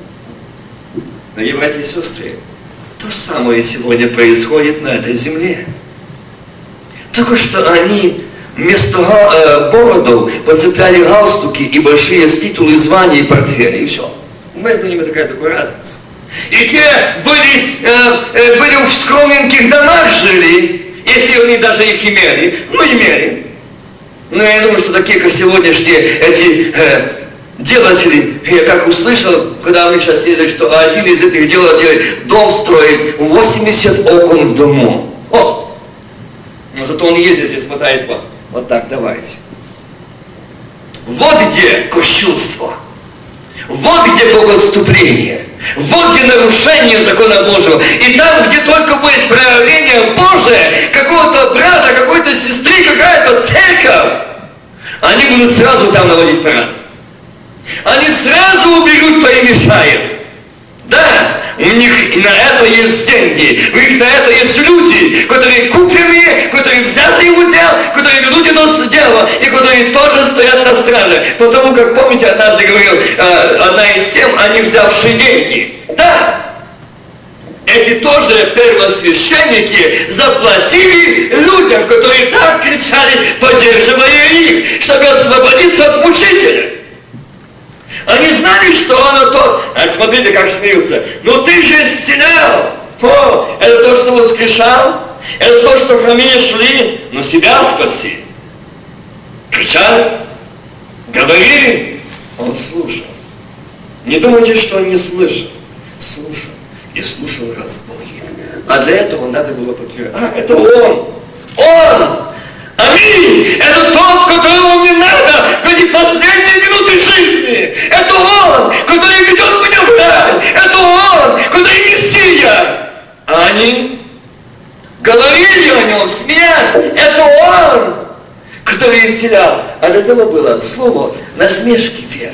Дорогие братья и сестры, то же самое сегодня происходит на этой земле. Только что они вместо э, бородов подцепляли галстуки и большие титулы, звания и портфели, и все. Между ними такая такая разница. И те были, э, э, были в скромненьких домах жили, если они даже их имели, ну имели. Но я думаю, что такие, как сегодняшние эти э, делатели, я как услышал, когда мы сейчас ездили, что один из этих делателей дом строит восемьдесят окон в дому. О! Но зато он ездит здесь, мотает по. Вот так, давайте. Вот где кощунство. Вот где богоотступление. Вот где нарушение закона Божьего. И там, где только будет проявление Божие, какого-то брата, какой-то сестры, какая-то церковь, они будут сразу там наводить порядок. Они сразу уберут, кто им мешает. Да, у них на это есть деньги, у них на это есть люди, которые купленные, которые взяты в удел, которые ведут это дело, и которые тоже стоят на страже. Потому как, помните, однажды говорил, одна из семь, они взявшие деньги. Да, эти тоже первосвященники заплатили людям, которые так кричали, поддерживая их, чтобы освободиться от мучителя. Они знали, что он тот. А смотрите, как смеются. Ну ты же исцелял. О, это то, что воскрешал. Это то, что в храме шли. Но себя спаси. Кричали. Говорили. Он слушал. Не думайте, что он не слышал. Слушал. И слушал разбойник. А для этого надо было подтвердить. А, это он. Он. Аминь! Это тот, которому не надо гонить последние минуты жизни. Это он, который ведет меня в рай. Это он, который Мессия. А они говорили о нем, смеясь. Это он, который исцелял. А до того было слово насмешки веры.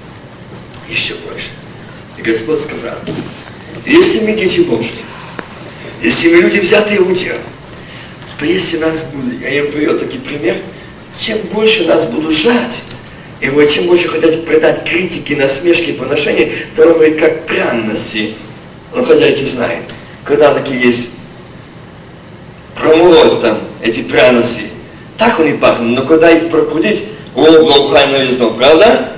Еще больше. И Господь сказал, если мы дети Божьи, если мы люди, взятые в удел, то если нас будут, я им привел такой пример, чем больше нас будут жать, и вот чем больше хотят предать критике, насмешки, поношения, то он говорит, как пряности. Ну, хозяйки знают, когда такие есть, промолоть там эти пряности, так они пахнут, но когда их прокрутить, о, благоухание на весь дом, правда?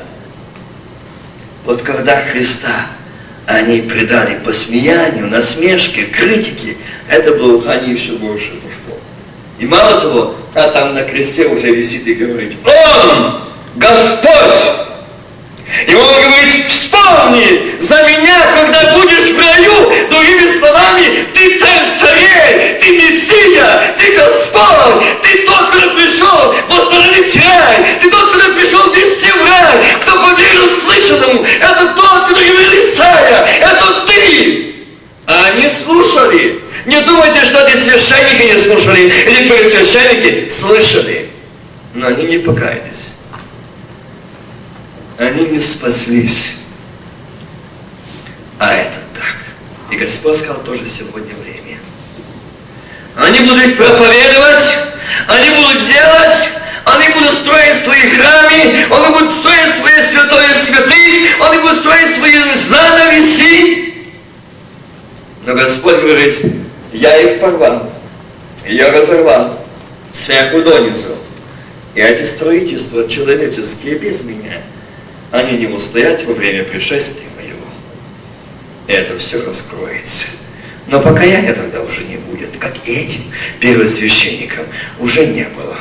Вот когда Христа они предали посмеянию, насмешке, критике, это благоухание еще больше пошло. И мало того, а там на кресте уже висит и говорит, Он, Господь! И Он говорит, вспомни за меня, когда будешь в раю, другими словами, ты царь царей, ты Мессия, ты Господь, ты тот, кто пришел восстановить рай, ты тот, кто пришел ввести в рай, кто поверил слышанному, это тот, кто говорил Исаия, это ты! А они слушали. Не думайте, что эти священники не слушали, эти первосвященники слышали, но они не покаялись. Они не спаслись. А это так. И Господь сказал, тоже сегодня время. Они будут проповедовать, они Но Господь говорит, я их порвал, я разорвал сверху донизу. И эти строительства человеческие без меня, они не устоят во время пришествия моего. И это все раскроется. Но покаяния тогда уже не будет, как этим первосвященникам уже не было.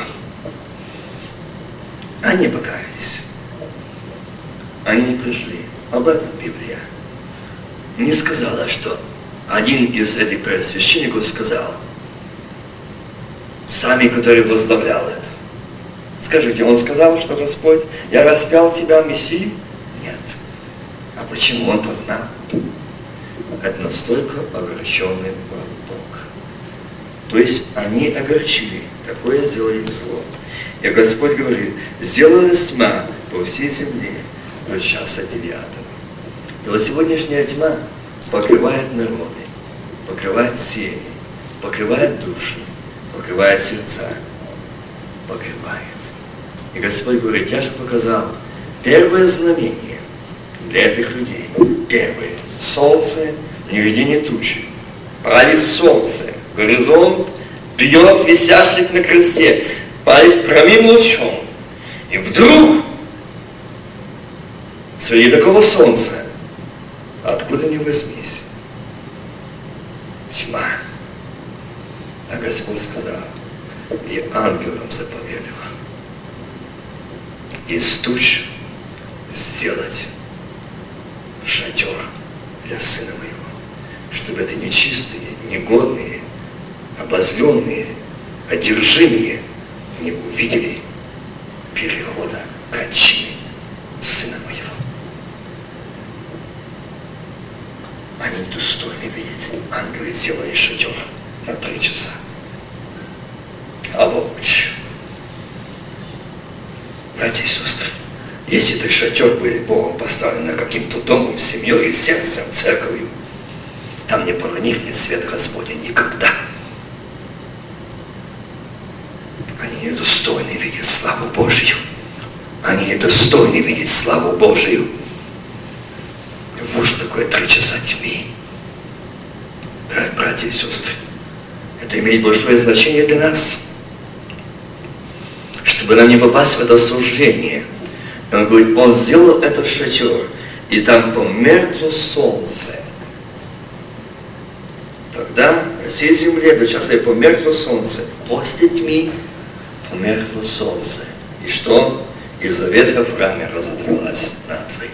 Они покаялись. Они не пришли. Об этом Библия не сказала, что один из этих первосвященников сказал, сами, который возглавлял это. Скажите, он сказал, что Господь, я распял тебя, Мессию? Нет. А почему он-то знал? Это настолько огорченный был Бог. То есть они огорчили, такое сделали зло. И Господь говорит, сделалась тьма по всей земле до часа девятого. И вот сегодняшняя тьма покрывает народы, покрывает семьи, покрывает души, покрывает сердца, покрывает. И Господь говорит, я же показал первое знамение для этих людей. Первое. Солнце, нигде не тучи. Палит солнце, горизонт бьет висящих на кресте, палит прямым лучом. И вдруг среди такого солнца, откуда ни возьмись, тьма. А Господь сказал, и ангелам заповедовал, из туч сделать шатер для Сына Моего, чтобы это нечистые, негодные, обозленные, одержимые не увидели перехода кончины Сына Моего. Они недостойны видеть. Ангелы сделали шатер на три часа. А волчь. Братья и сестры, если этот шатер будет Богом поставлен на каким-то домом, семьей, сердцем, церковью, там не проникнет свет Господень никогда. Они недостойны видеть славу Божию. Они недостойны видеть славу Божию. Вот что такое три часа тьмы. Братья и сестры, это имеет большое значение для нас. Чтобы нам не попасть в это осуждение. И он говорит, он сделал этот шатер, и там померкло солнце. Тогда на всей земле до часа померкло солнце. После тьмы померкло солнце. И что? И завеса в храме разодралась надвое.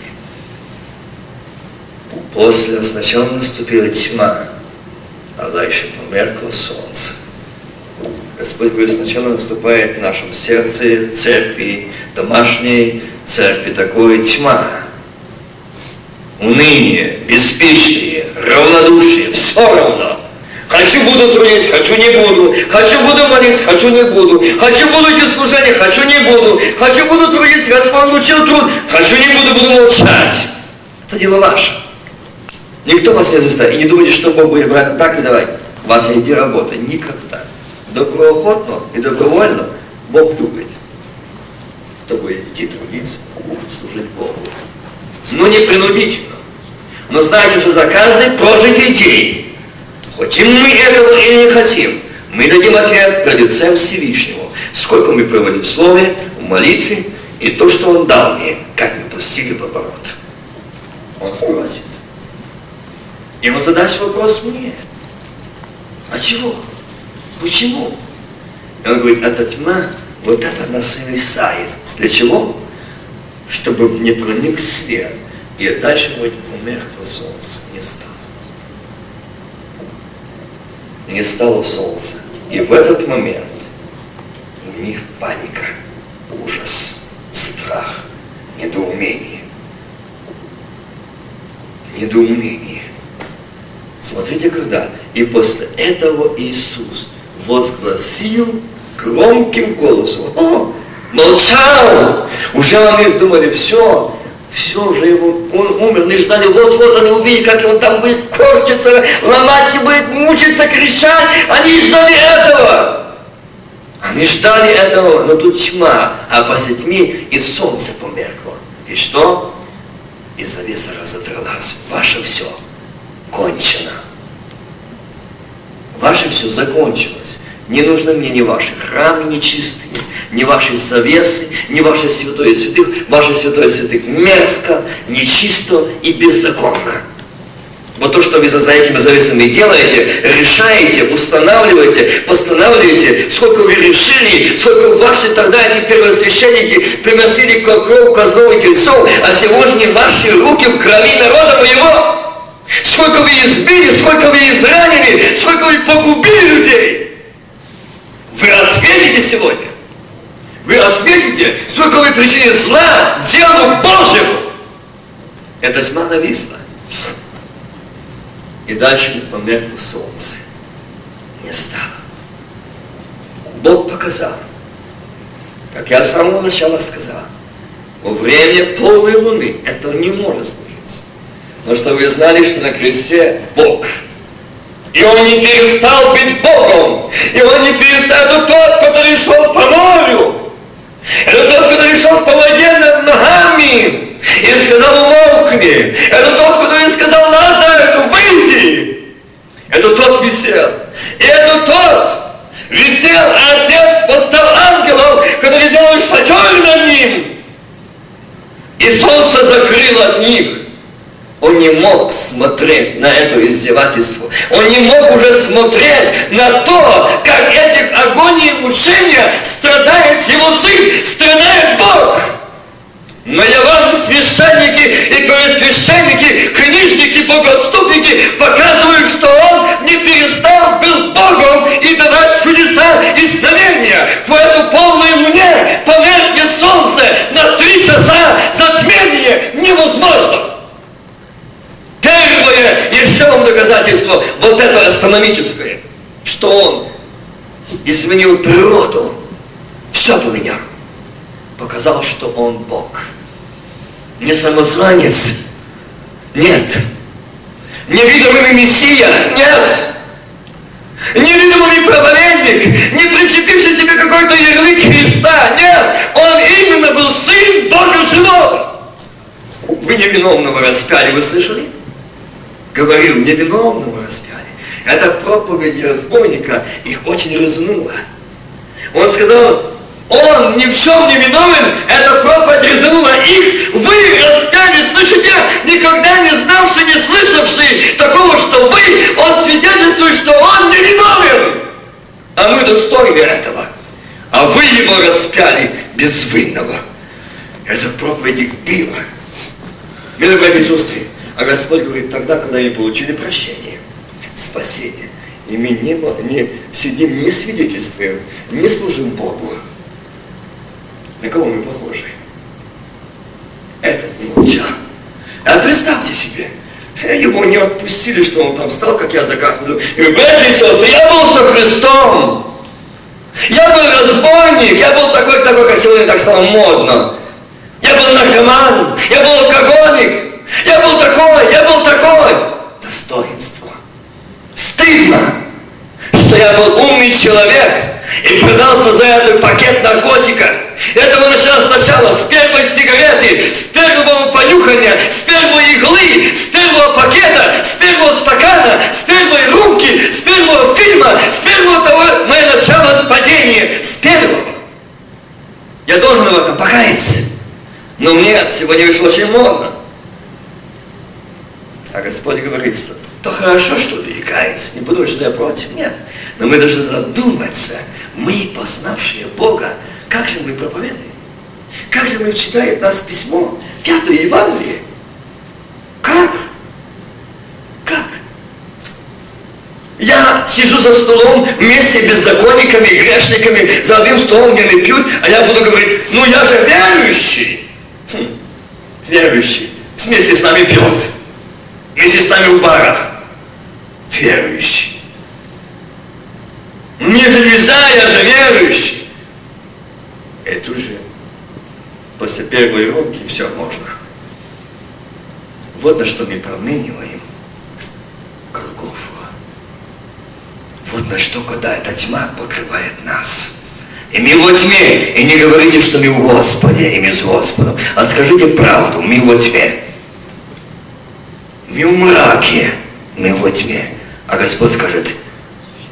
После сначала наступила тьма, а дальше померкло солнце. Господь говорит, сначала наступает в нашем сердце, церкви, домашней церкви, такое тьма, уныние, беспечие, равнодушие, все равно. Хочу буду трудиться, хочу не буду, хочу буду молиться, хочу не буду, хочу буду идти в служение, хочу не буду, хочу буду трудиться, Господь учил труд, хочу не буду, буду молчать. Это дело ваше. Никто вас не заставит. И не думайте, что Бог будет брать так и давай. Вас иди работай. Никогда. Доброохотно и добровольно Бог думает, кто будет идти трудиться, служить Богу. Но не принудительно. Но знаете, что за каждый прожитый день, хоть и мы этого и не хотим, мы дадим ответ пред лицем Всевышнего. Сколько мы провели в слове, в молитве, и то, что Он дал мне, как мы пустили в оборот. Он спросит. И Он задаст вопрос мне. А чего? Почему? И он говорит, эта тьма, вот это нас нависает. Для чего? Чтобы не проник свет. И дальше будет умеркло солнце. Не стало. Не стало солнца. И в этот момент у них паника, ужас, страх, недоумение. Недоумение. Смотрите, когда. И после этого Иисус возгласил громким голосом. О, молчал! Уже они думали, все, все, уже его, он умер, не ждали, вот-вот они увидят, как он там будет корчиться, ломать и будет мучиться, кричать. Они ждали этого. Они ждали этого, но тут тьма, а после тьмы и солнце померкло. И что? И завеса разодралась. Ваше все кончено. Ваше все закончилось. Не нужны мне ни ваши храмы нечистые, ни ваши завесы, ни ваше святое святых. Ваше святое святых мерзко, нечисто и беззаконно. Вот то, что вы за этими завесами делаете, решаете, устанавливаете, постанавливаете, сколько вы решили, сколько ваши тогда эти первосвященники приносили кровь козлов и тельцов, а сегодня ваши руки в крови народа моего. Сколько вы избили, сколько вы изранили, сколько вы погубили людей. Вы ответите сегодня. Вы ответите, сколько вы причинили зла делу Божьему. Эта тьма нависла. И дальше померкло солнце. Не стало. Бог показал, как я с самого начала сказал, во время полной луны этого не может служиться. Но что вы знали, что на кресте Бог. И Он не перестал быть Богом. И Он не перестал. Это тот, который шел по морю. Это тот, который шел по воде над ногами. И сказал: умолкни. Это тот, который сказал: Лазарь, выйди. Это тот висел. И это тот висел, а Отец поставил ангелов, которые делают шатер над ним. И солнце закрыло от них. Он не мог смотреть на это издевательство. Он не мог уже смотреть на то, как этих агоний и мучения страдает его сын, страдает Бог. Но я вам, священники и первосвященники, книжники, богоотступники, показываю, что он не перестал был Богом и давать чудеса и знамения. По эту полной луне, по мерке солнца, на три часа затмение невозможно. Первое, еще вам доказательство, вот это астрономическое, что он изменил природу, все поменял, показал, что он Бог. Не самозванец, нет. Невидимый Мессия, нет. Невидимый проповедник, не причепивший себе какой-то ярлык Христа, нет. Он именно был Сын Бога Живого. Вы невиновного распяли, вы слышали? Говорил, невиновного распяли. Эта проповедь разбойника их очень резанула. Он сказал: он ни в чем не виновен, эта проповедь резанула их. Вы распяли, слышите, никогда не знавший, не слышавший такого, что вы, он свидетельствует, что он не виновен. А мы достойны этого. А вы его распяли безвинного. Эта проповедь их била. Милые братья и сестры, а Господь говорит: тогда, когда они получили прощение, спасение, и мы не, не сидим, не свидетельствуем, не служим Богу. На кого мы похожи? Этот не молчал. А представьте себе, его не отпустили, что он там стал, как я закатываю. И говорю: братья и сестры, я был со Христом. Я был разбойник, я был такой, такой, как сегодня так стало модно. Я был наркоман, я был алкоголик. Я был такой, я был такой. Достоинство. Стыдно, что я был умный человек и продался за этот пакет наркотика. Это началось сначала с первой сигареты, с первого понюхания, с первой иглы, с первого пакета, с первого стакана, с первой рюмки, с первого фильма, с первого того, мое начало с падения, с первого. Я должен в этом покаяться. Но нет, сегодня вышло очень модно. А Господь говорит: то хорошо, что ты каешься, не подумай, что я против. Нет. Но мы должны задуматься, мы, познавшие Бога, как же мы проповедуем? Как же мы читаем нас письмо, пятое Евангелие? Как? Как? Я сижу за столом вместе с беззаконниками, грешниками, за одним столом мне не пьют, а я буду говорить: ну я же верующий. Хм, верующий. Вместе с нами пьет. Вместе с нами в барах. Верующий. Мне же нельзя, я же верующий. Это уже после первой рюмки все можно. Вот на что мы промениваем Голгофу. Вот на что, когда эта тьма покрывает нас. И мы во тьме. И не говорите, что мы в Господе, и мы с Господом. А скажите правду, мы во тьме. Мы в мраке, мы во тьме. А Господь скажет: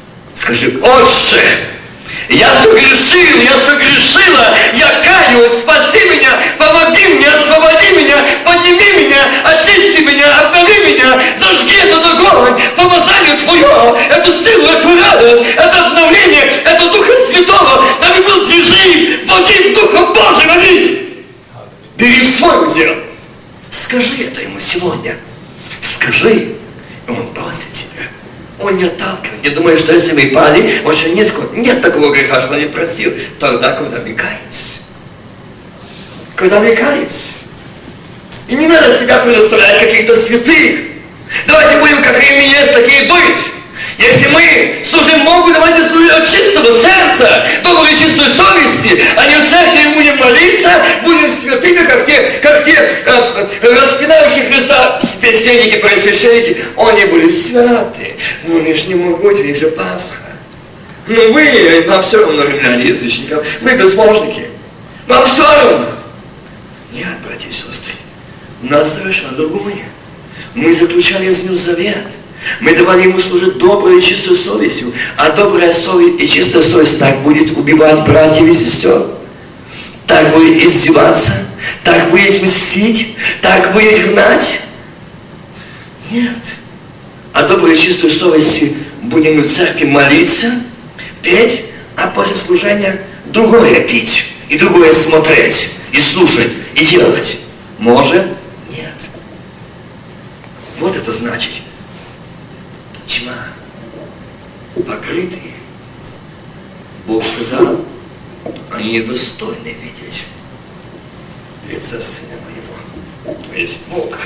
Скажи: Отче, я согрешил, я согрешила, я каюсь, спаси меня, помоги мне, освободи меня, подними меня, очисти меня, обнови меня, зажги этот огонь, помазание Твое, эту силу, эту радость, это обновление, это Духа Святого, нами был движим, водим Духом Божьим, аминь. Бери в свой удел. Скажи это ему сегодня. Скажи, и он просит тебя. Он не отталкивает, не думает, что если мы пали, он еще не скоро. Нет такого греха, что он не просил. Тогда, когда мы каемся. Когда мы каемся. И не надо себя предоставлять каких-то святых. Давайте будем, какими есть, такие быть. Если мы служим Богу, давайте служим от чистого сердца, доброй и чистой совести, а не в церкви будем молиться, будем святыми, как те, как те э, распинающие Христа священники, пресвященники. Они были святы, но они же не могут, у них же Пасха. Но вы, вам все равно, римляне, язычникам, мы безбожники. Вам все равно. Нет, братья и сестры, нас совершенно другое. Мы заключали с ним завет. Мы давали ему служить доброй и чистой совестью. А добрая совесть и чистая совесть так будет убивать братьев и сестер. Так будет издеваться. Так будет мстить. Так будет гнать. Нет. А доброй и чистой совестью будем в церкви молиться, петь, а после служения другое пить. И другое смотреть. И слушать. И делать. Может? Нет. Вот это значит. Тьма, покрытые. Бог сказал, они недостойны видеть лица Сына Моего, то есть Бога,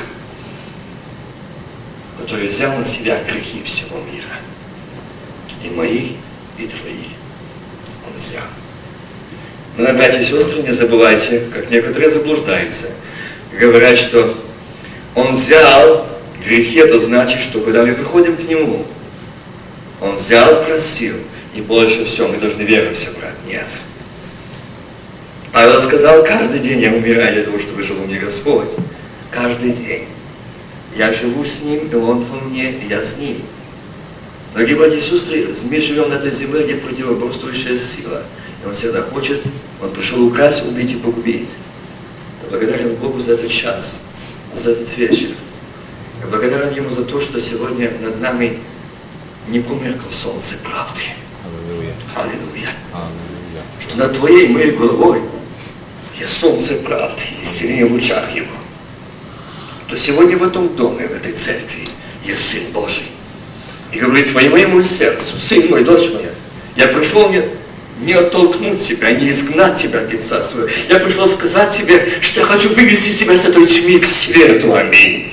который взял на себя грехи всего мира. И мои, и твои. Он взял. Но, братья и сестры, не забывайте, как некоторые заблуждаются, говорят, что Он взял грехи, это значит, что когда мы приходим к Нему, Он взял, просил, и больше всего мы должны веровать, брат. Нет. Павел сказал, каждый день я умираю для того, чтобы жил у меня Господь. Каждый день. Я живу с Ним, и Он во мне, и я с Ним. Дорогие братья и сестры, мы живем на этой земле, где противоборствующая сила. И Он всегда хочет, Он пришел украсть, убить и погубить. Благодарим Богу за этот час, за этот вечер. И благодарен Ему за то, что сегодня над нами не померкло солнце правды. Аллилуйя. Аллилуйя. Аллилуйя. Что над твоей и моей головой есть солнце правды, и сильнее в лучах Его. То сегодня в этом доме, в этой церкви есть Сын Божий. И говорит твоему моему сердцу: сын мой, дочь моя, я пришел не, не оттолкнуть тебя, не изгнать тебя от лица своего. Я пришел сказать тебе, что я хочу вывести тебя с этой тьмы к свету. Аминь.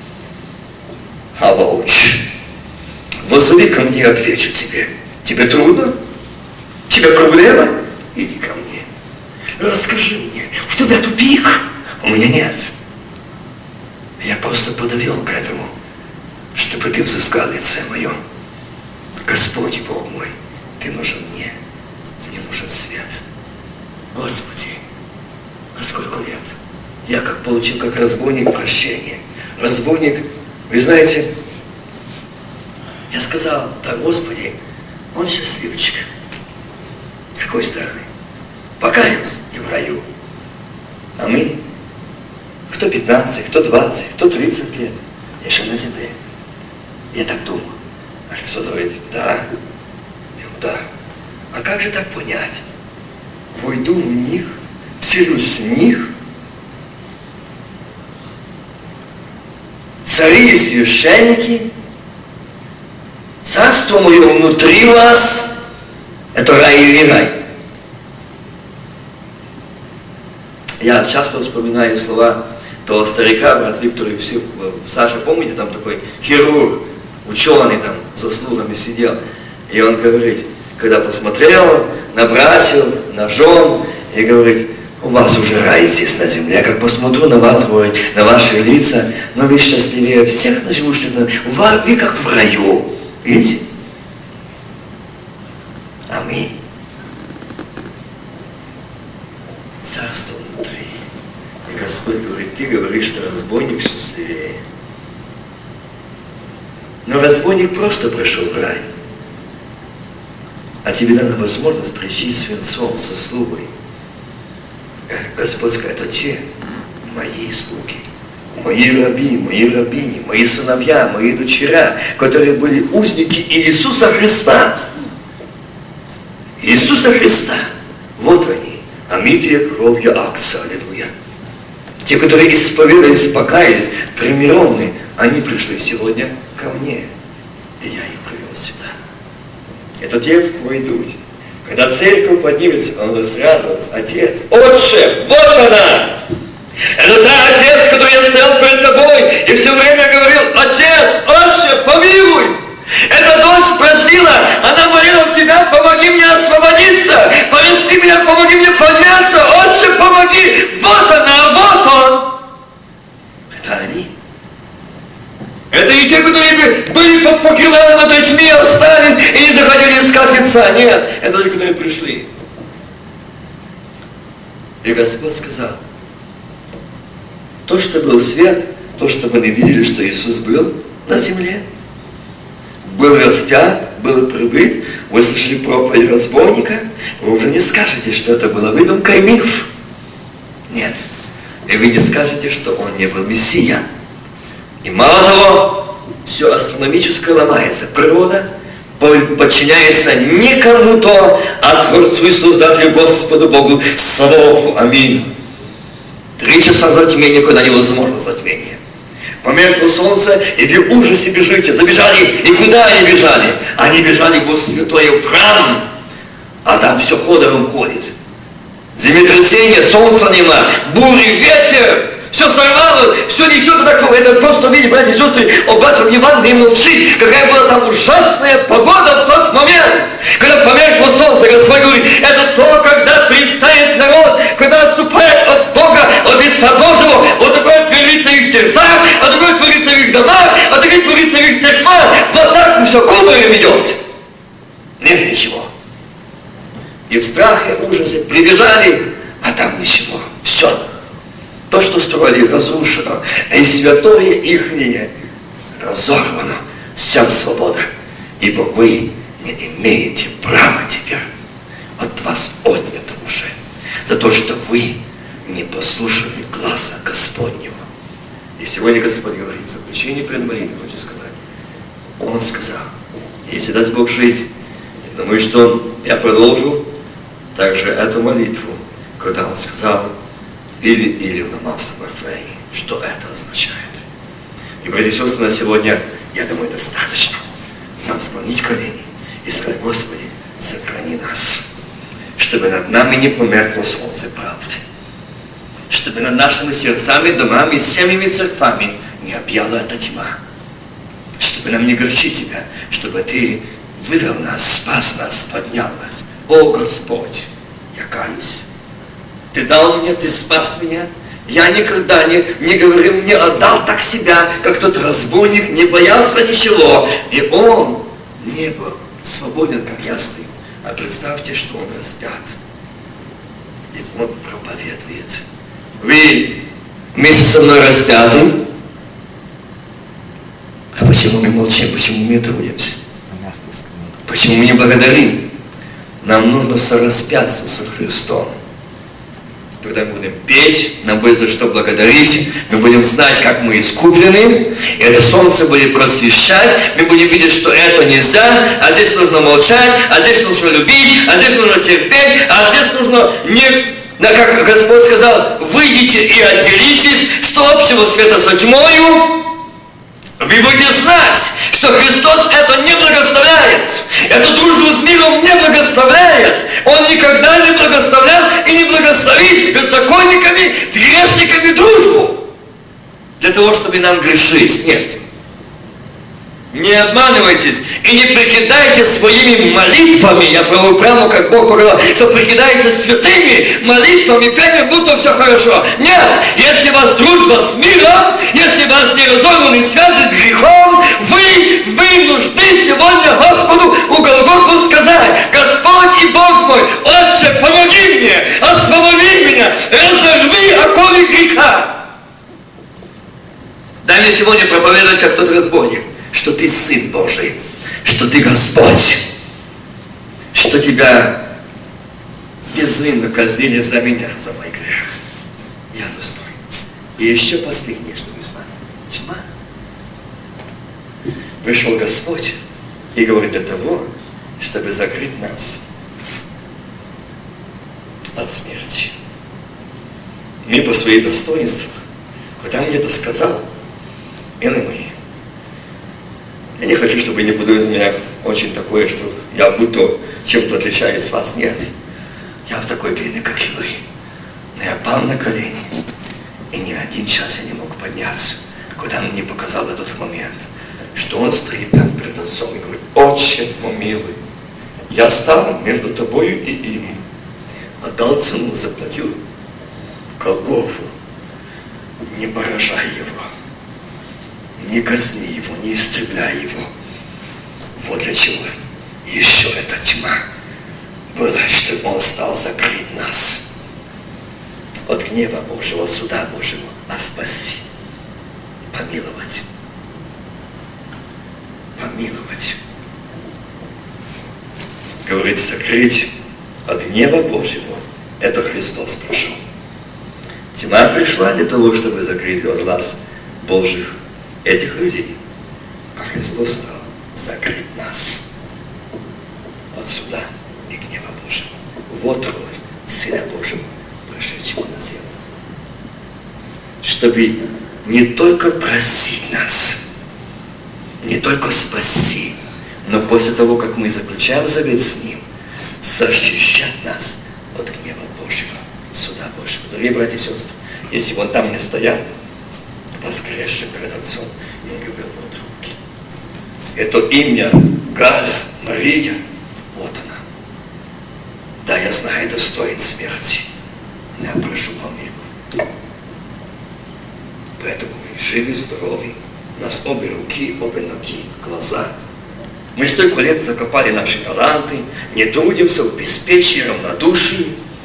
Авауч, воззови ко мне, отвечу тебе. Тебе трудно? Тебе проблема? Иди ко мне. Расскажи мне. В тебя тупик? У меня нет. Я просто подовел к этому, чтобы ты взыскал лице мое. Господи, Бог мой, ты нужен мне. Мне нужен свет. Господи, а сколько лет? Я как получил, как разбойник, прощение. Разбойник. Вы знаете, я сказал, так, Господи, он счастливчик. С какой стороны? Покаялся и в раю. А мы, кто пятнадцать, кто двадцать, кто тридцать лет, еще на земле. Я так думал. А Христос говорит, да, да. А как же так понять? Войду в них, вселюсь в них, цари и священники, царство мое внутри вас, это рай или рай. Я часто вспоминаю слова того старика, брат Виктор, и все, Саша, помните, там такой хирург, ученый там, заслугами сидел, и он говорит, когда посмотрел на братьев, на жен, и говорит, у вас уже рай здесь на земле, я как посмотрю на вас, говорит, на ваши лица, но вы счастливее всех живущих на земле, вы как в раю, видите? А мы царство внутри. И Господь говорит, ты говоришь, что разбойник счастливее. Но разбойник просто пришел в рай. а тебе дана возможность прийти свинцом, со слугой. Господь сказал, это те мои слуги, мои раби, мои рабини, мои сыновья, мои дочеря, которые были узники Иисуса Христа. Иисуса Христа. Вот они, омитые кровью акция, аллилуйя. Те, которые исповедались, покаялись, примиренные, они пришли сегодня ко мне, и я их привел сюда. Это те, в кого идут. Когда церковь поднимется, он будет радоваться. Отец, Отче, вот она! Это та Отец, который я стоял перед тобой и все время говорил, Отец, Отче, помилуй! Эта дочь просила, она молила в тебя, помоги мне освободиться, повести меня, помоги мне подняться, Отче, помоги! Вот она, вот он! Это они. Это не те, которые были под покрывалом этой тьмы, остались и не захотели искать лица. Нет, это люди, которые пришли. И Господь сказал, то, что был свет, то, что вы не видели, что Иисус был на земле, был распят, был прибыт, вы слышали проповедь разбойника, вы уже не скажете, что это была выдумка и миф. Нет. И вы не скажете, что он не был Мессия. И мало того, все астрономическое ломается. Природа подчиняется не кому-то, а Творцу и Создателю Господу Богу Саваофу. Аминь. Три часа затмения, когда невозможно затмение. Померкло солнце, и вы в ужасе бежите. Забежали. И куда они бежали? Они бежали в святое в храм, а там все ходором ходит. Землетрясение, солнца нема, бури, ветер. Все сорвало, все несет такого. Это просто видите, братья и сестры, об этом Евангелии молчит. Какая была там ужасная погода в тот момент, когда померкло солнце. Господь говорит, это то, когда предстанет народ, когда отступает от Бога, от лица Божьего. Вот такое творится в их сердцах, вот такое творится в их домах, вот такое творится в их церквах. Вот так все кубарем идет. Нет ничего. И в страхе, ужасе прибежали, а там ничего. Все. То, что строили, разрушено, и святое ихнее разорвано. Всем свобода. Ибо вы не имеете права теперь. От вас отнято уже. За то, что вы не послушали гласа Господнего. И сегодня Господь говорит, в заключение перед молитвой, хочу сказать. Он сказал, если даст Бог жизнь, я думаю, что я продолжу также эту молитву, когда Он сказал, или, или ломался в Орфее. Что это означает? И, братья и сестры, на сегодня, я думаю, достаточно нам склонить колени и сказать, Господи, сохрани нас, чтобы над нами не померкло солнце правды, чтобы над нашими сердцами, домами, семьями, церквами не объяла эта тьма, чтобы нам не горчить Тебя, чтобы Ты вывел нас, спас нас, поднял нас. О, Господь, я каюсь. Ты дал мне, Ты спас меня. Я никогда не, не говорил, не отдал так себя, как тот разбойник, не боялся ничего. И он не был свободен, как я стою. А представьте, что он распят. И он проповедует. Вы вместе со мной распяты. А почему мы молчим? Почему мы трудимся? Почему мы не благодарим? Нам нужно сораспяться со Христом. Тогда мы будем петь, нам будет за что благодарить, мы будем знать, как мы искуплены, и это солнце будет просвещать, мы будем видеть, что это нельзя, а здесь нужно молчать, а здесь нужно любить, а здесь нужно терпеть, а здесь нужно не... Как Господь сказал, выйдите и отделитесь, что общего света со тьмою. Вы будете знать, что Христос это не благословляет. Эту дружбу с миром не благословляет. Он никогда не благословлял и не благословит с беззаконниками, с грешниками дружбу. Для того, чтобы нам грешить. Нет. Не обманывайтесь и не прикидайте своими молитвами, я правую прямо, как Бог показал, что прикидается святыми молитвами, петь, будто все хорошо. Нет, если у вас дружба с миром, если вас не разорваны связи с грехом, вы, вы нужны сегодня Господу у Голгофы сказать, Господь и Бог мой, Отче, помоги мне, освободи меня, разорви оковы греха. Дай мне сегодня проповедовать, как тот разбойник, что Ты Сын Божий, что Ты Господь, что что тебя безвинно казнили за меня, за мой грех. Я достоин. И еще последнее, что вы знали. Тьма. Пришел Господь и говорит для того, чтобы закрыть нас от смерти. Мы по своим достоинствам, когда мне это сказал, милые мои, я не хочу, чтобы не подумали из меня очень такое, что я будто чем-то отличаюсь от вас. Нет. Я в такой длинный, как и вы. Но я пал на колени. И ни один час я не мог подняться, куда он мне показал этот момент, что он стоит там перед отцом и говорит: «Отче помилуй, я стал между тобою и им, отдал цену, заплатил Голгофу, не поражай его, не казни его, не истребляй его». Вот для чего еще эта тьма была, чтобы он стал закрыть нас от гнева Божьего, от суда Божьего, а спасти, помиловать. Помиловать. Говорит, закрыть от гнева Божьего. Это Христос пришел. Тьма пришла для того, чтобы закрыть от глаз Божьих этих людей. А Христос стал закрыть нас от суда и гнева Божьего. Вот роль Сына Божьего, пришедшего на землю. Чтобы не только просить нас, не только спасти, но после того, как мы заключаем завет с Ним, защищать нас от гнева Божьего, суда Божьего. Дорогие братья и сестры, если бы он там не стоял, воскресший перед Отцом, и он говорил: вот руки. Это имя Галя, Мария, вот она. Да, я знаю, достоин смерти, но я прошу помилуй. Поэтому мы живы, здоровы, у нас обе руки, обе ноги, глаза. Мы столько лет закопали наши таланты, не трудимся в беспечии, равнодушии.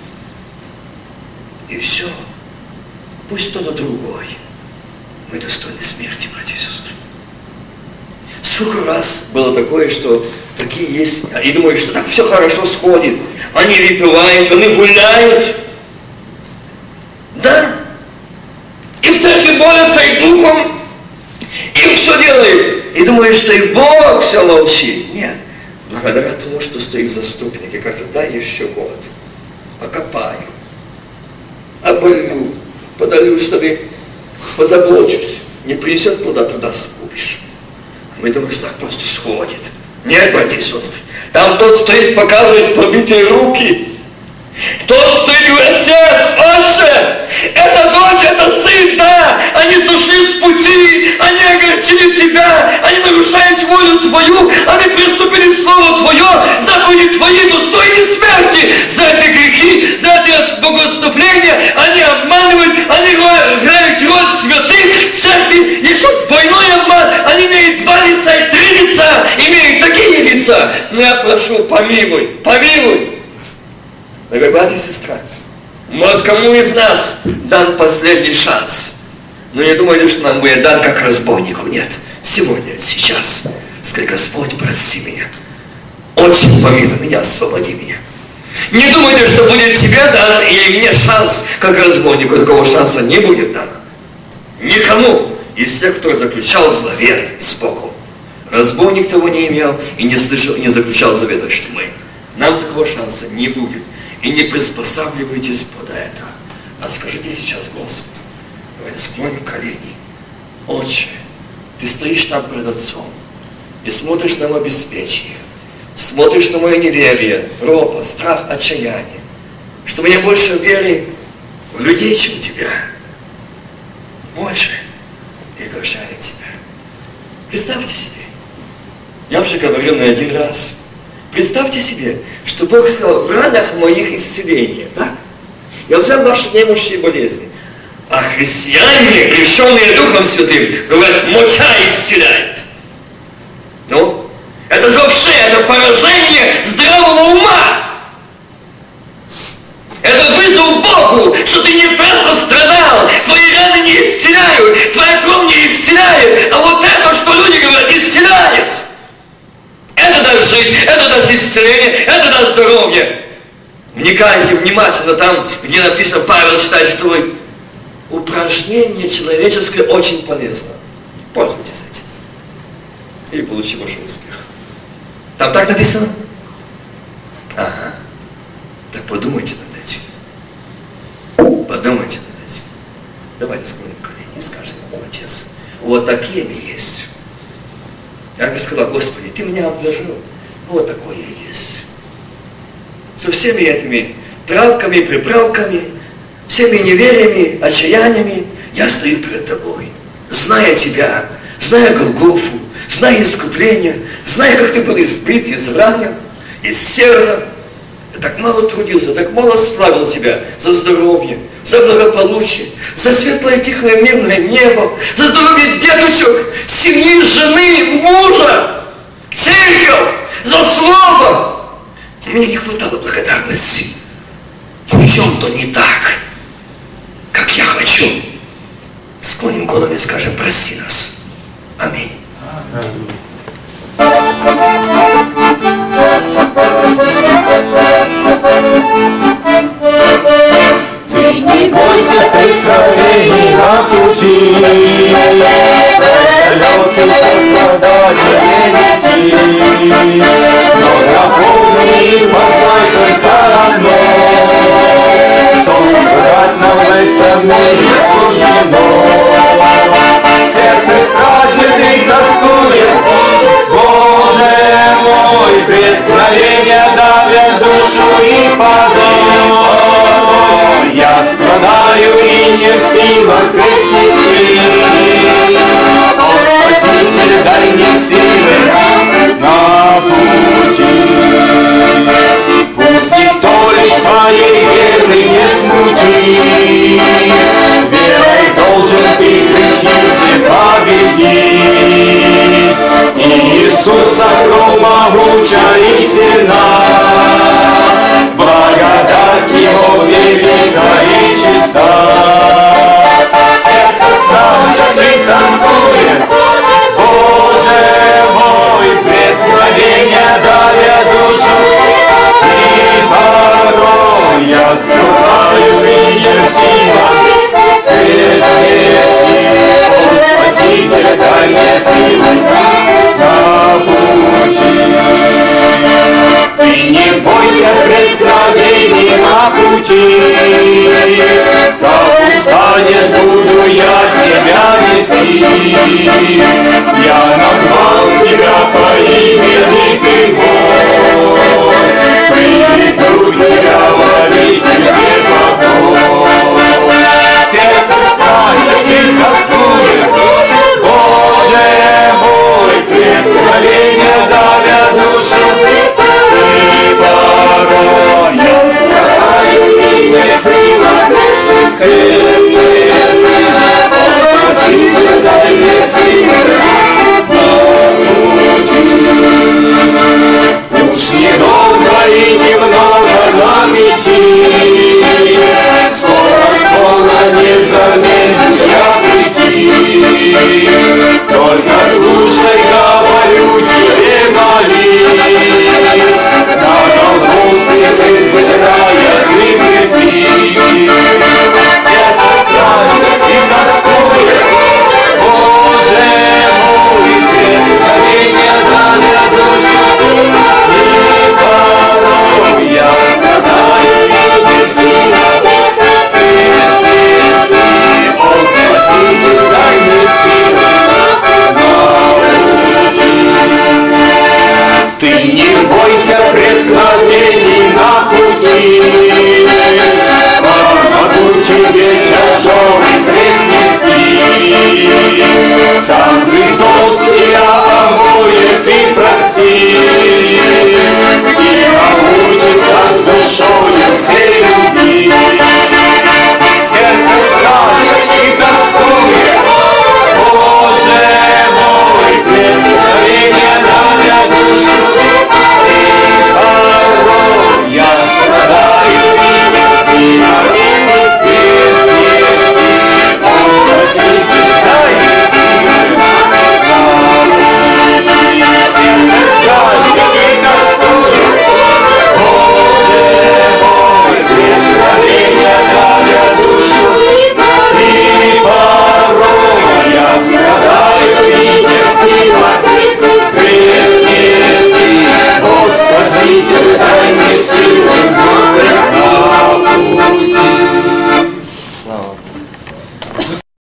И все. Пусть кто-то другой. Мы достойны смерти, братья и сестры. Сколько раз было такое, что такие есть, и думают, что так все хорошо сходит. Они выпивают, они гуляют. Да. И в церкви борются и духом, и все делают. И думают, что и Бог все молчит. Нет. Благодаря тому, что стоит заступник и говорит: дай еще год. Окопаю. Оболю. Подолю, чтобы позабочусь. Не принесет плода, туда скупишь. Мы думаем, что так просто сходит. Нет, братья и сестры. Там тот стоит, показывает пробитые руки. Тот стоит и говорит: отец, отче, это дочь, это сын, да, они сошли с пути, они огорчили тебя, они нарушают волю твою, они приступили к слову твое, заповеди твои, достойны смерти, за эти грехи, за эти богослужения, они обманывают, они играют роль святых в церкви, еще двойной обман, они имеют два лица и три лица, имеют такие лица. Но я прошу, помилуй, помилуй. Дорогие братья и сестра, вот кому из нас дан последний шанс? Но не думайте, что нам будет дан как разбойнику. Нет. Сегодня, сейчас. Скажи: Господь, прости меня. Очень помилуй меня, освободи меня. Не думайте, что будет тебе дан или мне шанс как разбойнику. Такого шанса не будет дано. Никому из тех, кто заключал завет с Богом. Разбойник того не имел и не слышал, не заключал завета, что мы. Нам такого шанса не будет. И не приспосабливайтесь под это. А скажите сейчас Господу. Давайте склоним колени. Отче, ты стоишь там пред Отцом и смотришь на мое беспечие, смотришь на мое неверие, ропот, страх, отчаяние, что у меня больше веры в людей, чем в тебя. Больше. И огорчаю тебя. Представьте себе. Я уже говорил не один раз. Представьте себе, что Бог сказал: в ранах моих исцеления, да? Я взял ваши немощи и болезни. А христиане, грешенные Духом Святым, говорят: моча исцеляет. Ну, это же вообще, это поражение здравого ума. Это вызов Богу, что ты не просто страдал, твои раны не исцеляют, твоя кровь не исцеляет, а вот это, что люди говорят, исцеляет. Это даст жизнь, это даст исцеление, это даст на здоровье. Вникайте внимательно там, где написано, Павел читает, что вы упражнение человеческое очень полезно. Пользуйтесь этим. И получите большой успех. Там так написано? Ага. Так подумайте над этим. Подумайте над этим. Давайте склоним колени и скажем ему, Отец, вот такие мы есть. Я как сказал, Господи, Ты меня обнажил. Вот такое есть. Со всеми этими травками, приправками, всеми невериями, отчаяниями я стою перед Тобой, зная Тебя, зная Голгофу, зная искупление, зная, как Ты был избит, изранен, исцелен. Я так мало трудился, так мало славил Тебя за здоровье, за благополучие, за светлое, тихое, мирное небо, за здоровье деточек, семьи, жены, мужа, церковь, за слово. Мне не хватало благодарности. В чем-то не так, как я хочу. Склоним голову и скажем, прости нас. Аминь. Ты не бойся преткновений на пути, пролеты сострадания лети, но запомни и познай только одно, что страдать нам в этом мире суждено. Сердце стражденных тосует, Боже мой, преткновения давят душу и подъем. Я страдаю и не в силах крест нести, о, Спаситель, дай мне силы на пути. Пусть никто лишь твоей веры не смути, верой должен ты грехи победить. Иисуса кровь могуча и сильна, благодать Его велика и чиста. Сердце стражденных тоскует, Боже мой, преткновения давят душу, и порой я страдаю и не в силах крест нести. О, Спаситель, дай мне силы на пути. Ты не бойся преткновений на пути, как устанешь, буду я тебя нести. Я назвал тебя по имени, ты мой.